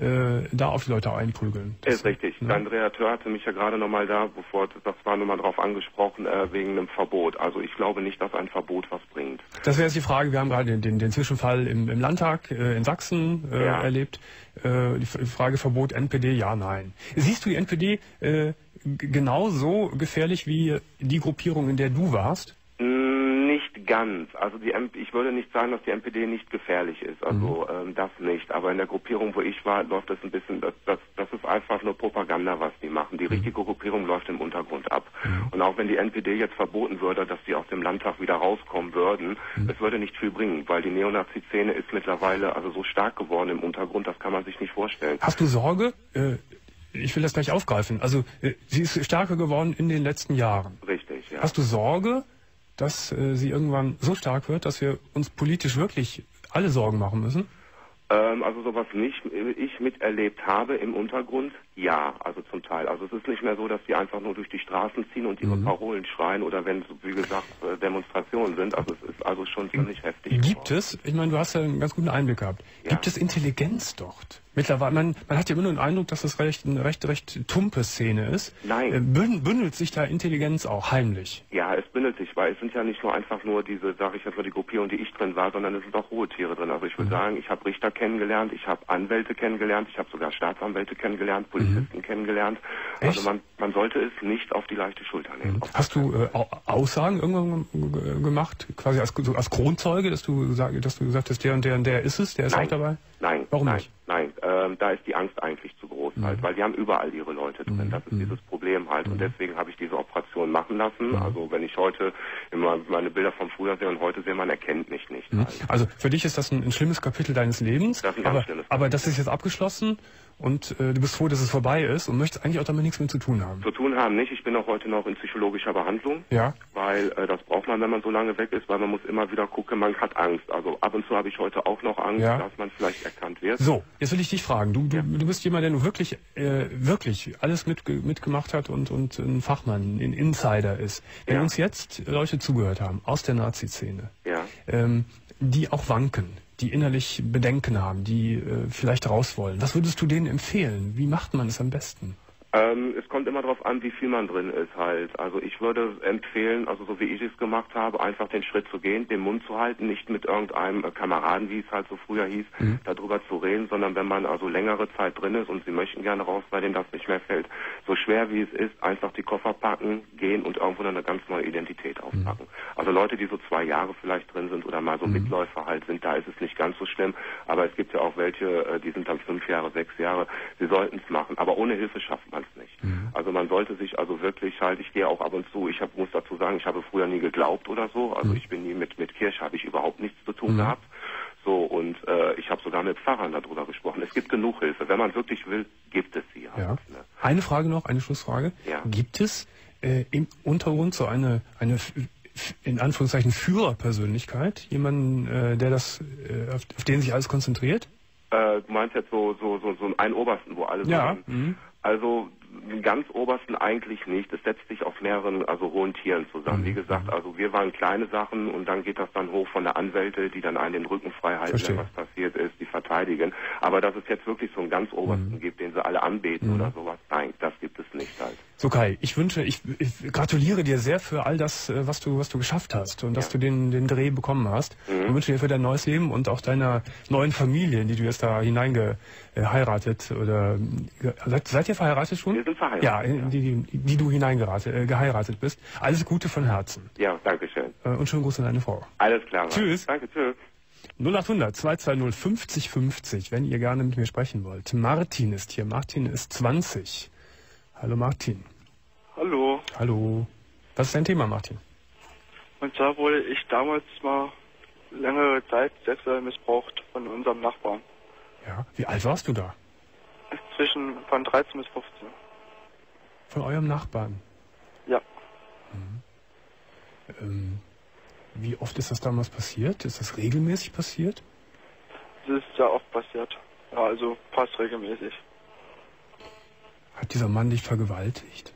da auf die Leute einprügeln. Das ist richtig. Der Redakteur hatte mich ja gerade nochmal das war nochmal drauf angesprochen, wegen einem Verbot. Also ich glaube nicht, dass ein Verbot was bringt. Das wäre jetzt die Frage, wir haben gerade den Zwischenfall im Landtag in Sachsen erlebt. Die Frage Verbot NPD, ja, nein. Siehst du die NPD genauso gefährlich wie die Gruppierung, in der du warst? Nicht ganz. Also ich würde nicht sagen, dass die NPD nicht gefährlich ist. Also das nicht. Aber in der Gruppierung, wo ich war, läuft das ein bisschen, das ist einfach nur Propaganda, was die machen. Die richtige Gruppierung läuft im Untergrund ab. Und auch wenn die NPD jetzt verboten würde, dass die aus dem Landtag wieder rauskommen würden, es würde nicht viel bringen, weil die Neonazi-Szene ist mittlerweile also so stark geworden im Untergrund, das kann man sich nicht vorstellen. Hast du Sorge? Ich will das gleich aufgreifen. Also sie ist stärker geworden in den letzten Jahren. Richtig, ja. Hast du Sorge, dass sie irgendwann so stark wird, dass wir uns politisch wirklich alle Sorgen machen müssen? Also sowas nicht ich miterlebt habe im Untergrund, ja, also zum Teil. Also es ist nicht mehr so, dass die einfach nur durch die Straßen ziehen und ihre Parolen schreien oder wenn, wie gesagt, Demonstrationen sind. Also es ist also schon ziemlich heftig. Gibt es, ich meine, du hast ja einen ganz guten Einblick gehabt, gibt es Intelligenz dort? Mittlerweile, man hat ja immer nur den Eindruck, dass das eine recht tumpe Szene ist. Nein. Bündelt sich da Intelligenz auch heimlich? Ja, es bündelt sich, weil es sind ja nicht nur einfach nur diese, sage ich jetzt mal, die Gruppierung, die ich drin war, sondern es sind auch hohe Tiere drin. Also ich würde sagen, ich habe Richter kennengelernt, ich habe Anwälte kennengelernt, ich habe sogar Staatsanwälte kennengelernt, Polizisten kennengelernt. Echt? Also man sollte es nicht auf die leichte Schulter nehmen. Hast du Aussagen irgendwann gemacht, quasi als Kronzeuge, dass du gesagt hast, der und der ist es, der ist auch dabei? Nein. Warum nicht? Nein, da ist die Angst eigentlich zu groß halt, weil die haben überall ihre Leute drin. Das ist dieses Problem halt und deswegen habe ich diese Operation Operationen machen lassen. Also wenn ich heute immer meine Bilder von früher sehe und heute sehe, man erkennt mich nicht. Also für dich ist das ein schlimmes Kapitel deines Lebens, das ist ein ganz schlimmes Kapitel. Aber das ist jetzt abgeschlossen und du bist froh, dass es vorbei ist und möchtest eigentlich auch damit nichts mehr zu tun haben. Zu tun haben nicht. Ich bin auch heute noch in psychologischer Behandlung, weil das braucht man, wenn man so lange weg ist, weil man muss immer wieder gucken, man hat Angst. Also ab und zu habe ich heute auch noch Angst, dass man vielleicht erkannt wird. So, jetzt will ich dich fragen. Du bist jemand, der wirklich alles mitgemacht hat und ein Fachmann, ein Insider ist. Wenn uns jetzt Leute zugehört haben aus der Nazi-Szene, die auch wanken, die innerlich Bedenken haben, die vielleicht raus wollen, was würdest du denen empfehlen? Wie macht man es am besten? Es kommt immer darauf an, wie viel man drin ist halt. Also ich würde empfehlen, also so wie ich es gemacht habe, einfach den Schritt zu gehen, den Mund zu halten, nicht mit irgendeinem Kameraden, wie es halt so früher hieß, darüber zu reden, sondern wenn man also längere Zeit drin ist und Sie möchten gerne raus, weil denen das nicht mehr fällt, so schwer wie es ist, einfach die Koffer packen, gehen und irgendwo eine ganz neue Identität aufpacken. Also Leute, die so 2 Jahre vielleicht drin sind oder mal so Mitläufer halt sind, da ist es nicht ganz so schlimm, aber es gibt ja auch welche, die sind dann 5 Jahre, 6 Jahre, sie sollten es machen, aber ohne Hilfe schafft man es nicht. Also man sollte sich also wirklich halt, ich gehe auch ab und zu, muss dazu sagen, ich habe früher nie geglaubt oder so, also ich bin nie mit Kirche, habe ich überhaupt nichts zu tun gehabt. So, und ich habe sogar mit Pfarrern darüber gesprochen. Es gibt genug Hilfe. Wenn man wirklich will, gibt es sie. Halt, ne? Eine Frage noch, eine Schlussfrage. Gibt es im Untergrund so eine in Anführungszeichen Führerpersönlichkeit, jemanden, der das, auf den sich alles konzentriert? Du meinst jetzt so einen Obersten, wo alle so Also den ganz Obersten eigentlich nicht. Es setzt sich aus mehreren, also hohen Tieren zusammen. Wie gesagt, also wir waren kleine Sachen und dann geht das dann hoch von der Anwälte, die dann einen den Rücken frei halten, wenn was passiert ist, die verteidigen. Aber dass es jetzt wirklich so einen ganz Obersten gibt, den sie alle anbeten oder sowas, nein, das gibt es nicht halt. So Kai, ich gratuliere dir sehr für all das, was du geschafft hast und dass du den Dreh bekommen hast. Ich wünsche dir für dein neues Leben und auch deiner neuen Familie, in die du jetzt da hineingeheiratet oder seid ihr verheiratet schon? Wir sind verheiratet. Ja, die du geheiratet bist. Alles Gute von Herzen. Ja, danke schön. Und schönen Gruß an deine Frau. Alles klar. Mann. Tschüss. Danke, tschüss. 0800 220 50 50, wenn ihr gerne mit mir sprechen wollt. Martin ist hier. Martin ist 20. Hallo Martin. Hallo. Hallo. Was ist dein Thema, Martin? Und zwar wurde ich damals mal längere Zeit sexuell missbraucht von unserem Nachbarn. Ja. Wie alt warst du da? Von 13 bis 15. Von eurem Nachbarn? Ja. Wie oft ist das damals passiert? Ist das regelmäßig passiert? Das ist sehr oft passiert. Ja, also fast regelmäßig. Hat dieser Mann dich vergewaltigt?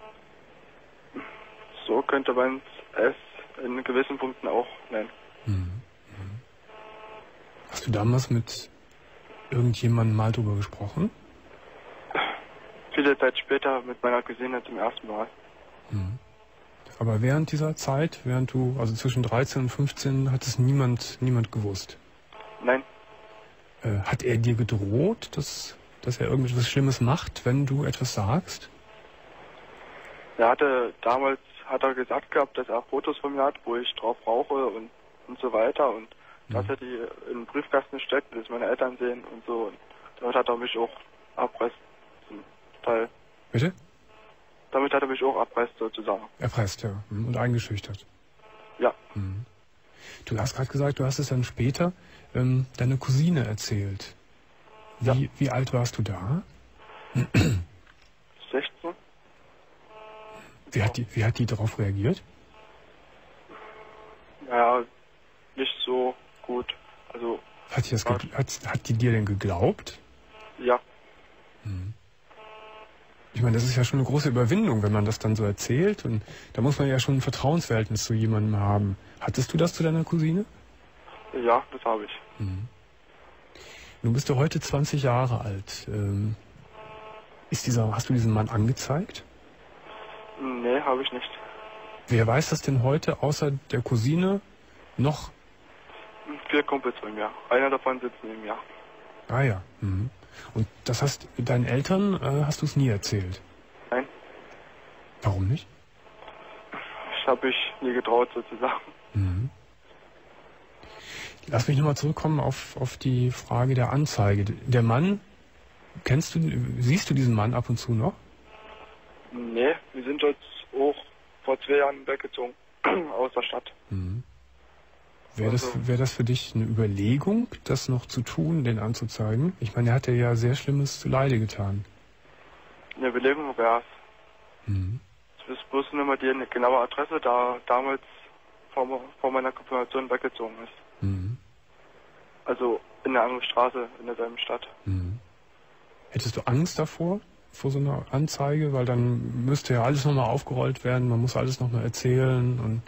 So könnte man es in gewissen Punkten auch nennen. Hast du damals mit irgendjemandem mal drüber gesprochen? Viele Zeit später mit meiner Cousine zum ersten Mal. Aber während dieser Zeit, also zwischen 13 und 15, hat es niemand gewusst? Nein. Hat er dir gedroht, dass er irgendetwas Schlimmes macht, wenn du etwas sagst? Damals hat er gesagt gehabt, dass er Fotos von mir hat, wo ich drauf rauche und so weiter und dass er die in den Briefkasten steckt, dass meine Eltern sehen und so. Und damit hat er mich auch erpresst zum Teil. Bitte? Damit hat er mich auch erpresst sozusagen. Erpresst, ja. Und eingeschüchtert. Ja. Du hast gerade gesagt, du hast es dann später deiner Cousine erzählt. Wie alt warst du da? 16. Wie hat die darauf reagiert? Naja, nicht so gut. Also. Hat die dir denn geglaubt? Ja. Ich meine, das ist ja schon eine große Überwindung, wenn man das dann so erzählt. Und da muss man ja schon ein Vertrauensverhältnis zu jemandem haben. Hattest du das zu deiner Cousine? Ja, das habe ich. Nun bist du heute 20 Jahre alt. Hast du diesen Mann angezeigt? Nee, habe ich nicht. Wer weiß das denn heute, außer der Cousine, noch? 4 Kumpels von mir. Einer davon sitzt neben mir. Ah ja. Und das heißt, deinen Eltern hast du es nie erzählt? Nein. Warum nicht? Ich habe mich nie getraut, sozusagen. Lass mich nochmal zurückkommen auf die Frage der Anzeige. Der Mann, siehst du diesen Mann ab und zu noch? Nee, wir sind jetzt auch 2 Jahren weggezogen aus der Stadt. Mhm. Wäre das für dich eine Überlegung, das noch zu tun, den anzuzeigen? Ich meine, er hat dir ja sehr Schlimmes zu Leide getan. Eine Überlegung wäre es. Mhm. Ich weiß bloß nicht mehr die genaue Adresse, da damals vor meiner Konfirmation weggezogen ist. Mhm. Also in der anderen Straße, in derselben Stadt. Mhm. Hättest du Angst davor, vor so einer Anzeige? Weil dann müsste ja alles nochmal aufgerollt werden, man muss alles nochmal erzählen und...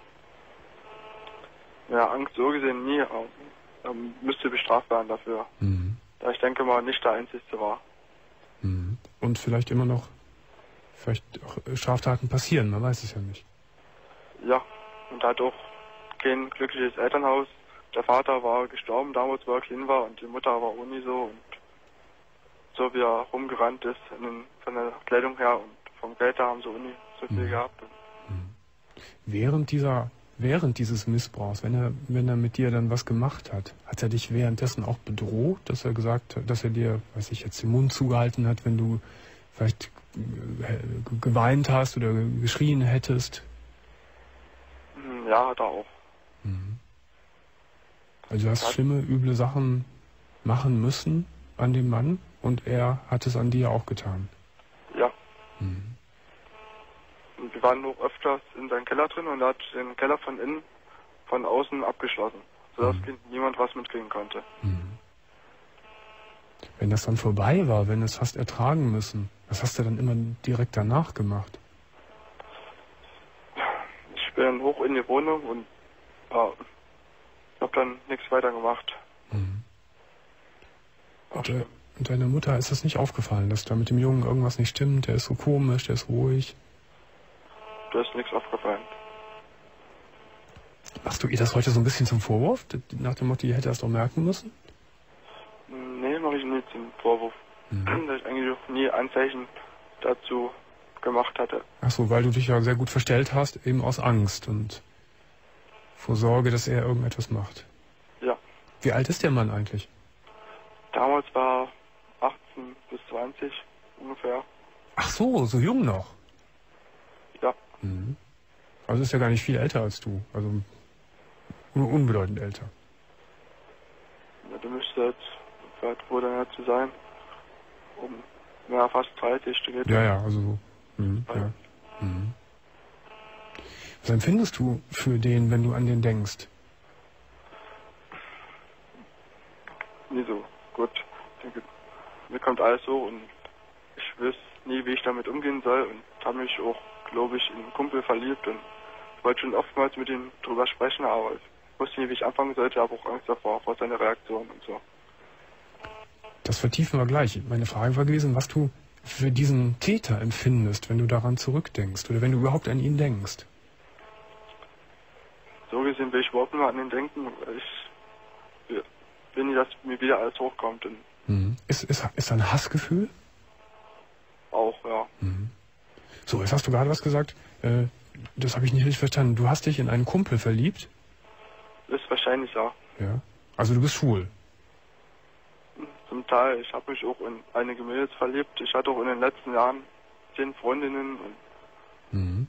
Ja, Angst so gesehen nie, aber müsste bestraft werden dafür. Mhm. Da ich denke mal nicht der Einzige war. Mhm. Und vielleicht immer noch, vielleicht auch Straftaten passieren, man weiß es ja nicht. Ja, und hat auch kein glückliches Elternhaus. Der Vater war gestorben damals, wo er klein war, und die Mutter war auch nie so. Und so wie er rumgerannt ist, von der Kleidung her und vom Geld her haben sie auch nie so viel gehabt. Während dieses Missbrauchs, wenn er mit dir dann was gemacht hat, hat er dich währenddessen auch bedroht, dass er gesagt hat, dass er dir, weiß ich jetzt, den Mund zugehalten hat, wenn du vielleicht geweint hast oder geschrien hättest? Ja, hat er auch. Mhm. Also du hast schlimme, üble Sachen machen müssen an dem Mann und er hat es an dir auch getan? Ja. Mhm. Und wir waren noch öfters in seinem Keller drin und er hat den Keller von innen, von außen abgeschlossen, sodass niemand was mitkriegen konnte. Mhm. Wenn das dann vorbei war, wenn du es hast ertragen müssen, was hast du dann immer direkt danach gemacht? Ich bin hoch in die Wohnung und habe dann nichts weiter gemacht. Mhm. Und deiner Mutter ist das nicht aufgefallen, dass da mit dem Jungen irgendwas nicht stimmt? Der ist so komisch, der ist ruhig. Da ist nichts aufgefallen. Machst du ihr das heute so ein bisschen zum Vorwurf? Nach dem Motto, ihr hätte das doch merken müssen? Nee, mache ich nicht zum Vorwurf. Dass ich eigentlich auch nie Anzeichen dazu gemacht hatte. Ach so, weil du dich ja sehr gut verstellt hast, eben aus Angst und vor Sorge, dass er irgendetwas macht. Ja. Wie alt ist der Mann eigentlich? Damals war 18 bis 20 ungefähr. Ach so, so jung noch? Ja. Mhm. Also ist ja gar nicht viel älter als du. Also nur unbedeutend älter. Ja, du müsstest jetzt, vielleicht wohl dann zu sein, fast 30 studiert. Ja, also so. Ja. Mhm. Was empfindest du für den, wenn du an den denkst? Nie so gut. Ich denke, mir kommt alles so und ich weiß nie, wie ich damit umgehen soll und habe mich auch, glaube ich, in einen Kumpel verliebt und ich wollte schon oftmals mit ihm drüber sprechen, aber ich wusste nie, wie ich anfangen sollte, habe auch Angst davor, vor seiner Reaktion und so. Das vertiefen wir gleich. Meine Frage war gewesen, was du für diesen Täter empfindest, wenn du daran zurückdenkst oder wenn du überhaupt an ihn denkst. So gesehen will ich überhaupt nicht mehr an ihn denken, weil ich will nie, dass mir wieder alles hochkommt. Und Ist da ein Hassgefühl? Auch, ja. So, jetzt hast du gerade was gesagt, das habe ich nicht richtig verstanden. Du hast dich in einen Kumpel verliebt? Ist wahrscheinlich, ja. Ja. Also du bist schwul? Zum Teil. Ich habe mich auch in einige Mädels verliebt. Ich hatte auch in den letzten Jahren 10 Freundinnen. Und,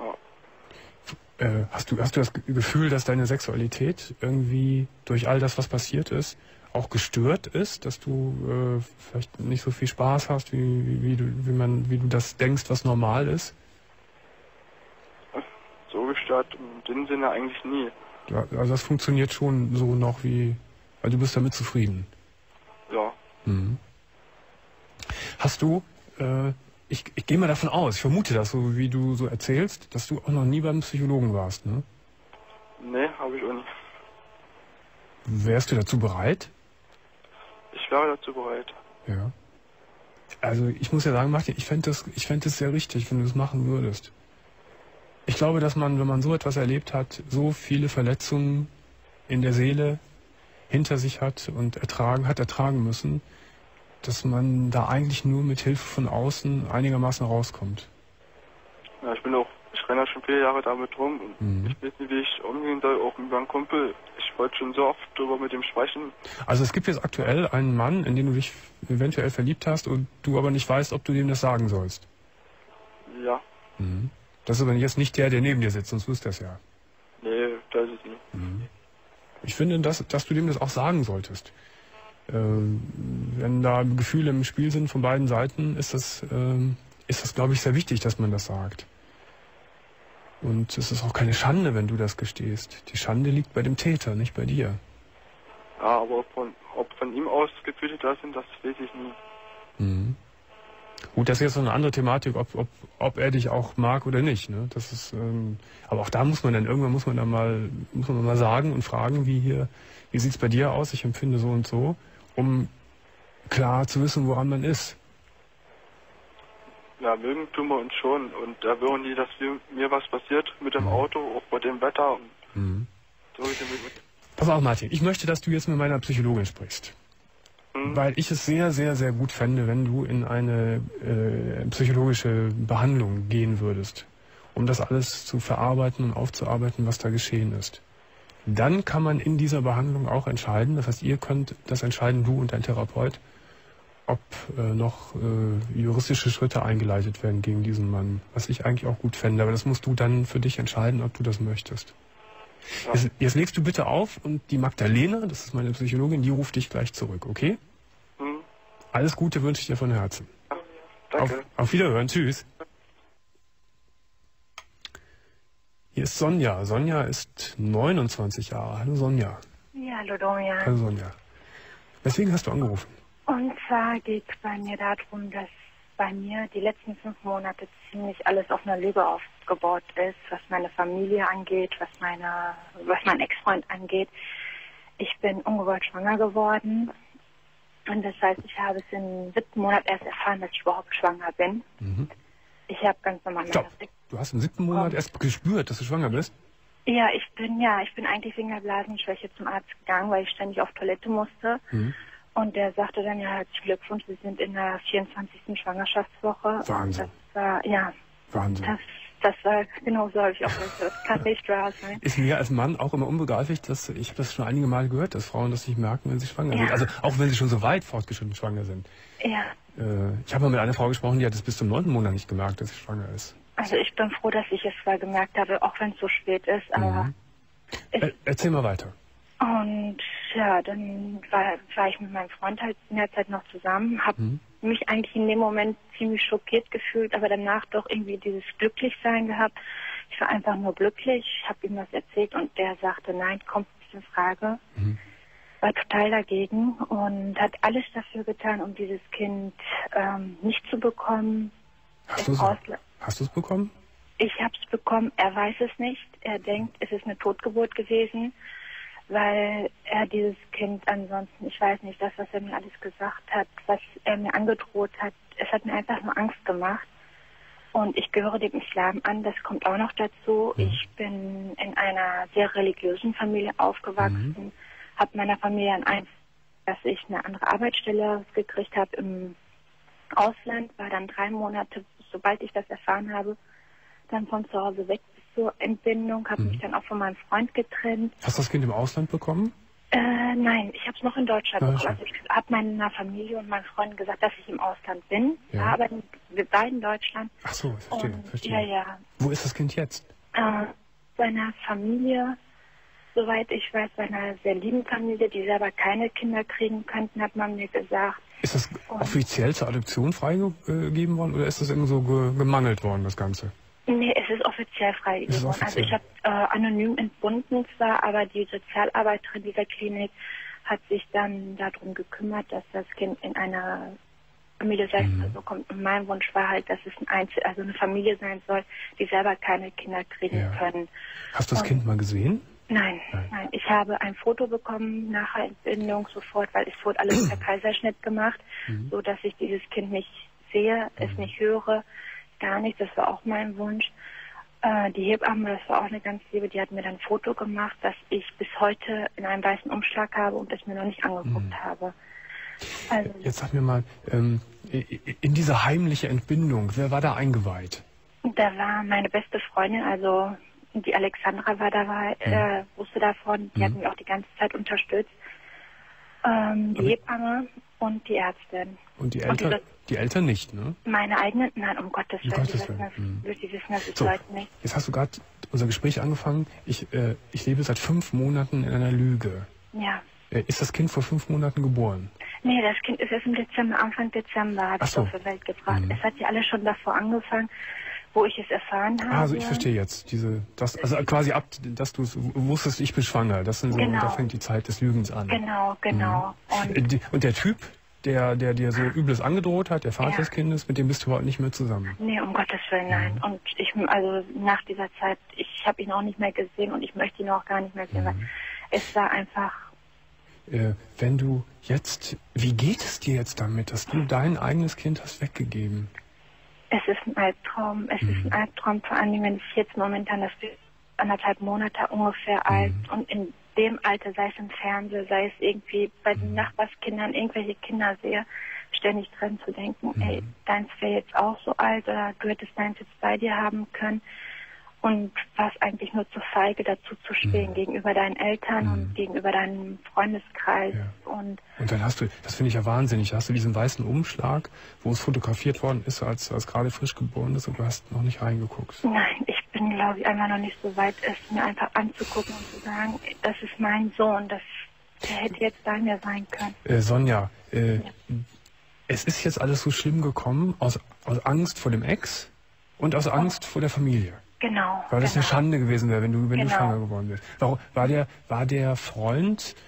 ja. Hast du das Gefühl, dass deine Sexualität irgendwie durch all das, was passiert ist, auch gestört ist? Dass du vielleicht nicht so viel Spaß hast, wie du das denkst, was normal ist? So gestört in dem Sinne eigentlich nie. Ja, also das funktioniert schon so noch also du bist damit zufrieden? Ja. Hast du, ich gehe mal davon aus, ich vermute das, so wie du so erzählst, dass du auch noch nie beim Psychologen warst, ne? Nee, habe ich auch nicht. Wärst du dazu bereit? Ich wäre dazu bereit. Ja. Also ich muss ja sagen, Martin, ich fände es sehr richtig, wenn du es machen würdest. Ich glaube, dass man, wenn man so etwas erlebt hat, so viele Verletzungen in der Seele hinter sich hat und ertragen müssen, dass man da eigentlich nur mit Hilfe von außen einigermaßen rauskommt. Ja, ich renne ja schon 4 Jahre damit rum und ich weiß nicht, wie ich umgehen soll, auch mit meinem Kumpel. Ich wollte schon so oft drüber mit ihm sprechen. Also es gibt jetzt aktuell einen Mann, in den du dich eventuell verliebt hast und du aber nicht weißt, ob du dem das sagen sollst. Ja. Das ist aber jetzt nicht der neben dir sitzt, sonst wüsste er es ja. Nee, das ist es nicht. Mhm. Ich finde, dass du dem das auch sagen solltest. Wenn da Gefühle im Spiel sind von beiden Seiten, ist das, glaube ich, sehr wichtig, dass man das sagt. Und es ist auch keine Schande, wenn du das gestehst. Die Schande liegt bei dem Täter, nicht bei dir. Ja, aber ob von ihm aus Gefühle da sind, das weiß ich nie. Mhm. Gut, das ist jetzt so eine andere Thematik, ob er dich auch mag oder nicht. Ne? Das ist, aber auch da muss man dann irgendwann mal sagen und fragen, wie sieht's bei dir aus? Ich empfinde so und so, um klar zu wissen, woran man ist. Ja, mögen tun wir uns schon. Und da will nie, dass mir was passiert mit dem Auto, auch bei dem Wetter. Und so Pass auf, Martin, ich möchte, dass du jetzt mit meiner Psychologin sprichst. Weil ich es sehr, sehr, sehr gut fände, wenn du in eine psychologische Behandlung gehen würdest, um das alles zu verarbeiten und aufzuarbeiten, was da geschehen ist. Dann kann man in dieser Behandlung auch entscheiden, das heißt, ihr könnt das entscheiden, du und dein Therapeut, ob noch juristische Schritte eingeleitet werden gegen diesen Mann, was ich eigentlich auch gut fände. Aber das musst du dann für dich entscheiden, ob du das möchtest. Ja. Jetzt legst du bitte auf und die Magdalena, das ist meine Psychologin, die ruft dich gleich zurück, okay? Alles Gute wünsche ich dir von Herzen. Ja, danke. Auf Wiederhören, tschüss. Hier ist Sonja. Sonja ist 29 Jahre. Hallo Sonja. Ja, hallo Domian. Hallo Sonja. Weswegen hast du angerufen? Und zwar geht es bei mir darum, dass bei mir die letzten 5 Monate ziemlich alles auf einer Lüge aufgebaut ist, was meine Familie angeht, was mein Ex-Freund angeht. Ich bin ungewollt schwanger geworden. Und das heißt, ich habe es im 7. Monat erst erfahren, dass ich überhaupt schwanger bin. Mhm. Ich habe ganz normal... Stopp. Du hast im 7. Monat erst gespürt, dass du schwanger bist? Ja, ich bin eigentlich wegen der Blasenschwäche zum Arzt gegangen, weil ich ständig auf Toilette musste. Mhm. Und der sagte dann, ja, herzlichen Glückwunsch, Sie sind in der 24. Schwangerschaftswoche. Wahnsinn. Und das war, ja... Wahnsinn. Das war, genau so habe ich auch gesagt. Das kann nicht wahr sein. Ist mir als Mann auch immer unbegreiflich, dass ich habe das schon einige Mal gehört, dass Frauen das nicht merken, wenn sie schwanger sind. Also auch wenn sie schon so weit fortgeschritten schwanger sind. Ja. Ich habe mal mit einer Frau gesprochen, die hat es bis zum 9. Monat nicht gemerkt, dass sie schwanger ist. Also ich bin froh, dass ich es zwar gemerkt habe, auch wenn es so spät ist, aber... Erzähl mal weiter. Und ja, dann war ich mit meinem Freund halt in der Zeit noch zusammen, habe mich eigentlich in dem Moment ziemlich schockiert gefühlt, aber danach doch irgendwie dieses Glücklichsein gehabt. Ich war einfach nur glücklich, habe ihm das erzählt und der sagte, nein, kommt nicht in Frage. War total dagegen und hat alles dafür getan, um dieses Kind nicht zu bekommen. Hast du es bekommen? Ich habe es bekommen, er weiß es nicht. Er denkt, es ist eine Totgeburt gewesen, weil er dieses Kind ansonsten, ich weiß nicht, das, was er mir alles gesagt hat, was er mir angedroht hat, es hat mir einfach nur Angst gemacht. Und ich gehöre dem Islam an, das kommt auch noch dazu. Ich bin in einer sehr religiösen Familie aufgewachsen, habe meiner Familie dass ich eine andere Arbeitsstelle gekriegt habe im Ausland, war dann 3 Monate, sobald ich das erfahren habe, dann von zu Hause weg bis zur Entbindung, habe mich dann auch von meinem Freund getrennt. Hast du das Kind im Ausland bekommen? Nein, ich habe es noch in Deutschland bekommen. Also ich habe meiner Familie und meinen Freunden gesagt, dass ich im Ausland bin. Ja. Wir arbeiten beide in Deutschland. Ach so, verstehe. Ja, ja. Wo ist das Kind jetzt? Bei einer Familie, soweit ich weiß, bei einer sehr lieben Familie, die selber keine Kinder kriegen könnten, hat man mir gesagt. Ist das offiziell zur Adoption freigegeben worden oder ist das immer so gemangelt worden, das Ganze? Nee, es ist offiziell freigegeben worden. Also ich habe anonym entbunden zwar, aber die Sozialarbeiterin dieser Klinik hat sich dann darum gekümmert, dass das Kind in einer Familie sein so kommt. Und mein Wunsch war halt, dass es eine Familie sein soll, die selber keine Kinder kriegen können. Hast du das Kind mal gesehen? Nein. Ich habe ein Foto bekommen nach der Entbindung sofort, weil es wurde alles per Kaiserschnitt gemacht, so dass ich dieses Kind nicht sehe, es nicht höre, gar nicht. Das war auch mein Wunsch. Die Hebamme, das war auch eine ganz liebe, die hat mir dann ein Foto gemacht, das ich bis heute in einem weißen Umschlag habe und das mir noch nicht angeguckt habe. Also, jetzt sag mir mal, in diese heimliche Entbindung, wer war da eingeweiht? Da war meine beste Freundin, also die Alexandra war dabei, wusste davon, die hat mich auch die ganze Zeit unterstützt. Die Hebamme und die Ärztin. Und die Eltern, die Eltern nicht, ne? Meine eigenen? Nein, um Gottes Willen. Die wissen das bis heute nicht. Jetzt hast du gerade unser Gespräch angefangen. Ich lebe seit 5 Monaten in einer Lüge. Ja. Ist das Kind vor 5 Monaten geboren? Nee, das Kind ist erst im Dezember, Anfang Dezember, habe ich so zur Welt gebracht. Es hat ja alles schon davor angefangen, wo ich es erfahren habe. Also ich verstehe jetzt also quasi ab, dass du wusstest, ich bin schwanger. Das sind so, da fängt die Zeit des Lügens an. Genau. Und der Typ, der dir so Übles angedroht hat, der Vater des Kindes, mit dem bist du überhaupt nicht mehr zusammen? Nee, um Gottes Willen, nein. Und also nach dieser Zeit, ich habe ihn auch nicht mehr gesehen und ich möchte ihn auch gar nicht mehr sehen, weil es war einfach... Wenn du jetzt, wie geht es dir jetzt damit, dass du dein eigenes Kind hast weggegeben? Es ist ein Albtraum. Es ist ein Albtraum, vor allem, wenn ich jetzt momentan, das ist 1,5 Monate ungefähr alt und in dem Alter, sei es im Fernsehen, sei es irgendwie bei den Nachbarskindern, irgendwelche Kinder sehe, ständig dran zu denken, ey, deins wäre jetzt auch so alt oder du hättest deins jetzt bei dir haben können. Und warst eigentlich nur zu feige, dazu zu stehen gegenüber deinen Eltern und gegenüber deinem Freundeskreis. Ja. Und dann hast du, das finde ich ja wahnsinnig, hast du diesen weißen Umschlag, wo es fotografiert worden ist, als gerade frisch geboren ist und du hast noch nicht reingeguckt. Nein, ich bin, glaube ich, einfach noch nicht so weit, es mir einfach anzugucken und zu sagen, das ist mein Sohn, der hätte jetzt bei mir sein können. Sonja, es ist jetzt alles so schlimm gekommen aus Angst vor dem Ex und aus Angst vor der Familie. Genau. Weil das eine Schande gewesen wäre, wenn du schwanger geworden wärst. War der Freund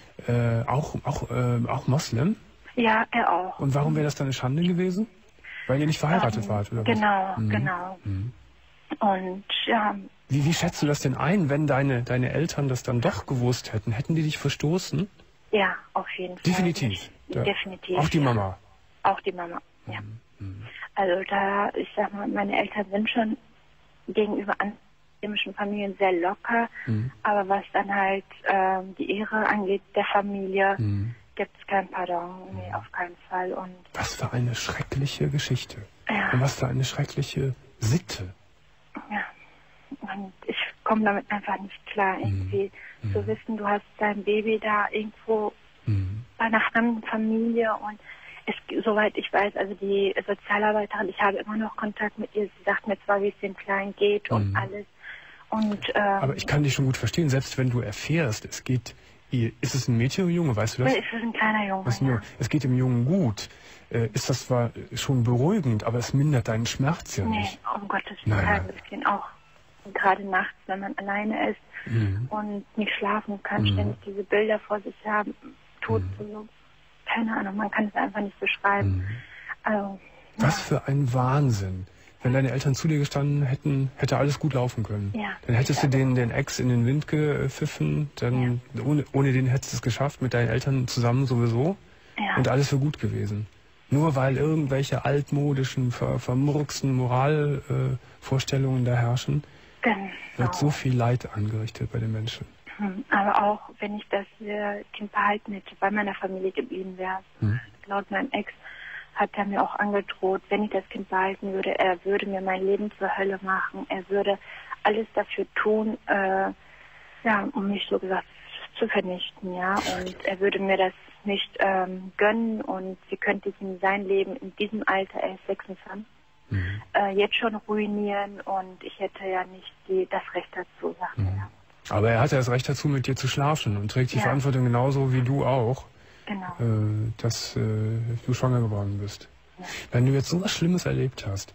auch Moslem? Ja, er auch. Und warum wäre das dann eine Schande gewesen? Weil ihr nicht verheiratet wart, oder was? Genau. Und ja. Wie schätzt du das denn ein, wenn deine Eltern das dann doch gewusst hätten? Hätten die dich verstoßen? Ja, auf jeden Fall. Definitiv. Definitiv. Auch die Mama? Auch die Mama, ja. Also ich sag mal, meine Eltern sind schon gegenüber muslimischen Familien sehr locker, aber was dann halt die Ehre angeht der Familie, gibt es kein Pardon, nee, auf keinen Fall. Und was für eine schreckliche Geschichte. Ja. Und was für eine schreckliche Sitte. Ja, und ich komme damit einfach nicht klar, irgendwie zu wissen, du hast dein Baby da irgendwo bei einer fremden Familie und soweit ich weiß, also die Sozialarbeiterin, ich habe immer noch Kontakt mit ihr. Sie sagt mir zwar, wie es den Kleinen geht und alles. Und, aber ich kann dich schon gut verstehen, selbst wenn du erfährst, ist es ein Mädchen oder ein Junge, weißt du das? Es ist ein kleiner Junge. Ja. Es geht dem Jungen gut. Ist das zwar schon beruhigend, aber es mindert deinen Schmerz ja nicht. Nee, um Gottes Willen. Das geht auch gerade nachts, wenn man alleine ist und nicht schlafen kann, ständig diese Bilder vor sich haben, tot so. Keine Ahnung, man kann es einfach nicht beschreiben. Also, was für ein Wahnsinn. Wenn deine Eltern zu dir gestanden hätten, hätte alles gut laufen können. Ja. Dann hättest du den Ex in den Wind gepfiffen, dann ohne den hättest du es geschafft, mit deinen Eltern zusammen sowieso. Ja. Und alles wäre gut gewesen. Nur weil irgendwelche altmodischen, vermurksten Moralvorstellungen da herrschen, wird so viel Leid angerichtet bei den Menschen. Aber auch, wenn ich das Kind behalten hätte, bei meiner Familie geblieben wäre, laut meinem Ex, hat er mir auch angedroht, wenn ich das Kind behalten würde, er würde mir mein Leben zur Hölle machen. Er würde alles dafür tun, um mich so gesagt zu vernichten, ja. Und er würde mir das nicht gönnen und wie könnte ich ihm sein Leben in diesem Alter, er ist 26, jetzt schon ruinieren und ich hätte ja nicht das Recht dazu, sagte er. Aber er hat ja das Recht dazu, mit dir zu schlafen und trägt die Verantwortung genauso wie du auch, dass du schwanger geworden bist. Ja. Wenn du jetzt so was Schlimmes erlebt hast,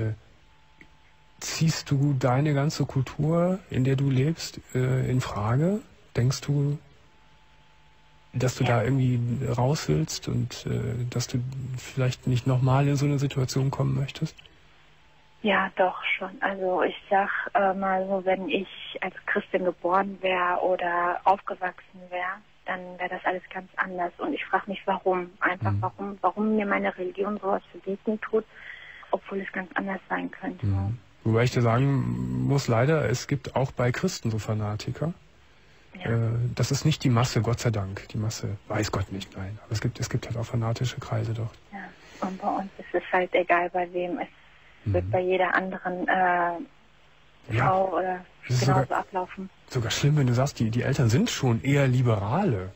ziehst du deine ganze Kultur, in der du lebst, in Frage? Denkst du, dass du da irgendwie raus willst und dass du vielleicht nicht nochmal in so eine Situation kommen möchtest? Ja, doch schon. Also ich sag mal so, wenn ich als Christin geboren wäre oder aufgewachsen wäre, dann wäre das alles ganz anders. Und ich frage mich, warum? Einfach warum mir meine Religion sowas verbieten tut, obwohl es ganz anders sein könnte. Wobei ich dir sagen muss, leider, es gibt auch bei Christen so Fanatiker. Ja. Das ist nicht die Masse, Gott sei Dank. Die Masse weiß Gott nicht, nein. Aber es gibt halt auch fanatische Kreise dort. Ja. Und bei uns ist es halt egal, bei wem es wird bei jeder anderen Frau oder genauso ablaufen. Sogar schlimm, wenn du sagst, die Eltern sind schon eher Liberale.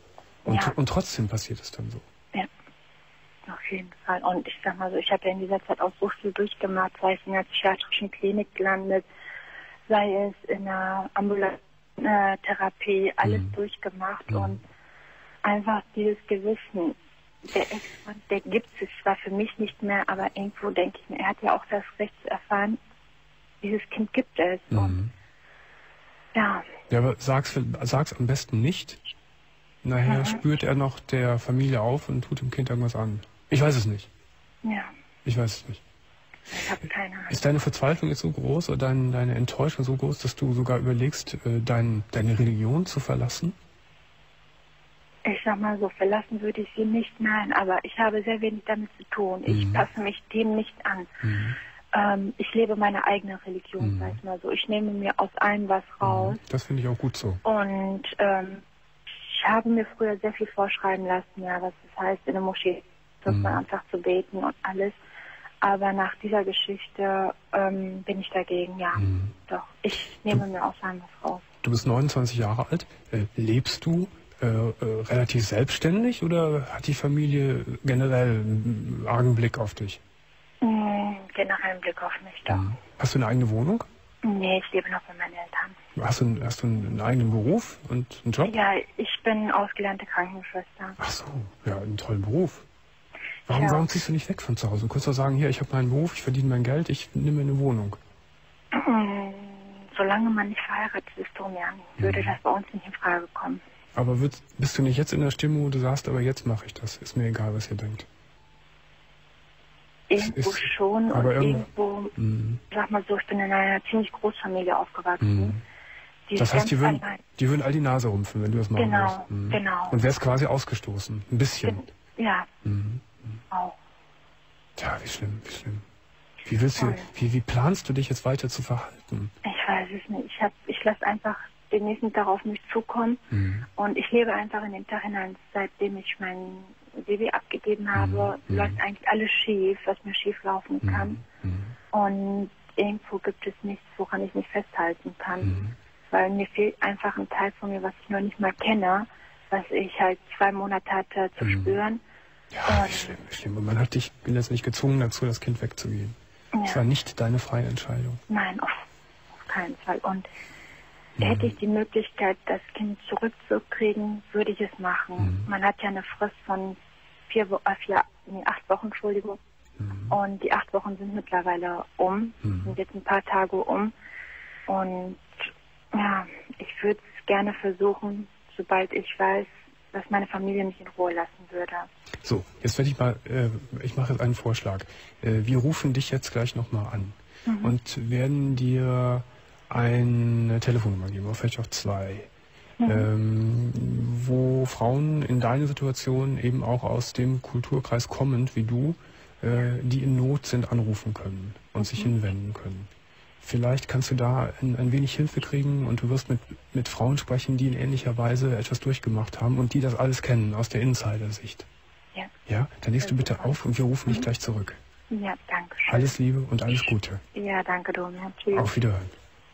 Und trotzdem passiert es dann so. Ja, auf jeden Fall. Und ich sag mal so, ich habe ja in dieser Zeit auch so viel durchgemacht, sei es in einer psychiatrischen Klinik gelandet, sei es in einer ambulanten Therapie, alles durchgemacht und einfach dieses Gewissen, der Ex-Mann, der gibt es zwar für mich nicht mehr, aber irgendwo denke ich mir, er hat ja auch das Recht zu erfahren, dieses Kind gibt es. Und, ja, aber sag's am besten nicht. Nachher spürt er noch der Familie auf und tut dem Kind irgendwas an. Ich weiß es nicht. Ja. Ich weiß es nicht. Ich habe keine Ahnung. Ist deine Verzweiflung jetzt so groß oder deine Enttäuschung so groß, dass du sogar überlegst, deine Religion zu verlassen? Ich sag mal so, verlassen würde ich sie nicht, nein, aber ich habe sehr wenig damit zu tun. Ich passe mich dem nicht an. Ich lebe meine eigene Religion, sag ich mal so. Ich nehme mir aus allem was raus. Das finde ich auch gut so. Und ich habe mir früher sehr viel vorschreiben lassen, ja, was das heißt, in der Moschee man einfach zu beten und alles. Aber nach dieser Geschichte bin ich dagegen, ja. Doch, ich nehme mir aus allem was raus. Du bist 29 Jahre alt. Lebst du relativ selbstständig oder hat die Familie generell einen argen Blick auf dich? Generell einen Blick auf mich, doch. Hast du eine eigene Wohnung? Nee, ich lebe noch bei meinen Eltern. Hast du einen eigenen Beruf und einen Job? Ja, ich bin ausgelernte Krankenschwester. Ach so, ja, einen tollen Beruf. Warum ziehst du nicht weg von zu Hause? Du kannst doch sagen, hier, ich habe meinen Beruf, ich verdiene mein Geld, ich nehme mir eine Wohnung. Solange man nicht verheiratet ist, Domian, würde das bei uns nicht in Frage kommen. Aber bist du nicht jetzt in der Stimmung, wo du sagst, aber jetzt mache ich das? Ist mir egal, was ihr denkt. Irgendwo schon und irgendwo, sag mal so, ich bin in einer ziemlich Großfamilie aufgewachsen. Das heißt, die würden all die Nase rumpfen, wenn du das machen würdest. Genau. Und wärst quasi ausgestoßen. Ein bisschen. Ja. Auch. Tja, wie schlimm, wie schlimm. Wie planst du dich jetzt weiter zu verhalten? Ich weiß es nicht. Ich lasse einfach den nächsten Tag auf mich zukommen und ich lebe einfach in den Tag hinein. Seitdem ich mein Baby abgegeben habe, läuft eigentlich alles schief, was mir schief laufen kann. Und irgendwo gibt es nichts, woran ich mich festhalten kann. Weil mir fehlt einfach ein Teil von mir, was ich noch nicht mal kenne, was ich halt 2 Monate hatte zu spüren. Ja, wie schlimm, wie schlimm. Und man hat dich letztendlich gezwungen dazu, das Kind wegzugeben. Es war nicht deine freie Entscheidung. Nein, auf keinen Fall. Und hätte ich die Möglichkeit, das Kind zurückzukriegen, würde ich es machen. Man hat ja eine Frist von 8 Wochen, Entschuldigung. Und die 8 Wochen sind mittlerweile sind jetzt ein paar Tage um. Und ja, ich würde es gerne versuchen, sobald ich weiß, dass meine Familie mich in Ruhe lassen würde. So, jetzt werde ich mache jetzt einen Vorschlag. Wir rufen dich jetzt gleich nochmal an und werden dir eine Telefonnummer geben, oder vielleicht auch 2, wo Frauen in deiner Situation eben auch aus dem Kulturkreis kommend, wie du, die in Not sind, anrufen können und sich hinwenden können. Vielleicht kannst du da ein wenig Hilfe kriegen und du wirst mit Frauen sprechen, die in ähnlicher Weise etwas durchgemacht haben und die das alles kennen aus der Insider-Sicht. Ja. Ja, dann legst du bitte auf und wir rufen dich gleich zurück. Ja, danke schön. Alles Liebe und alles Gute. Ja, danke, Domian. Tschüss. Auf Wiederhören.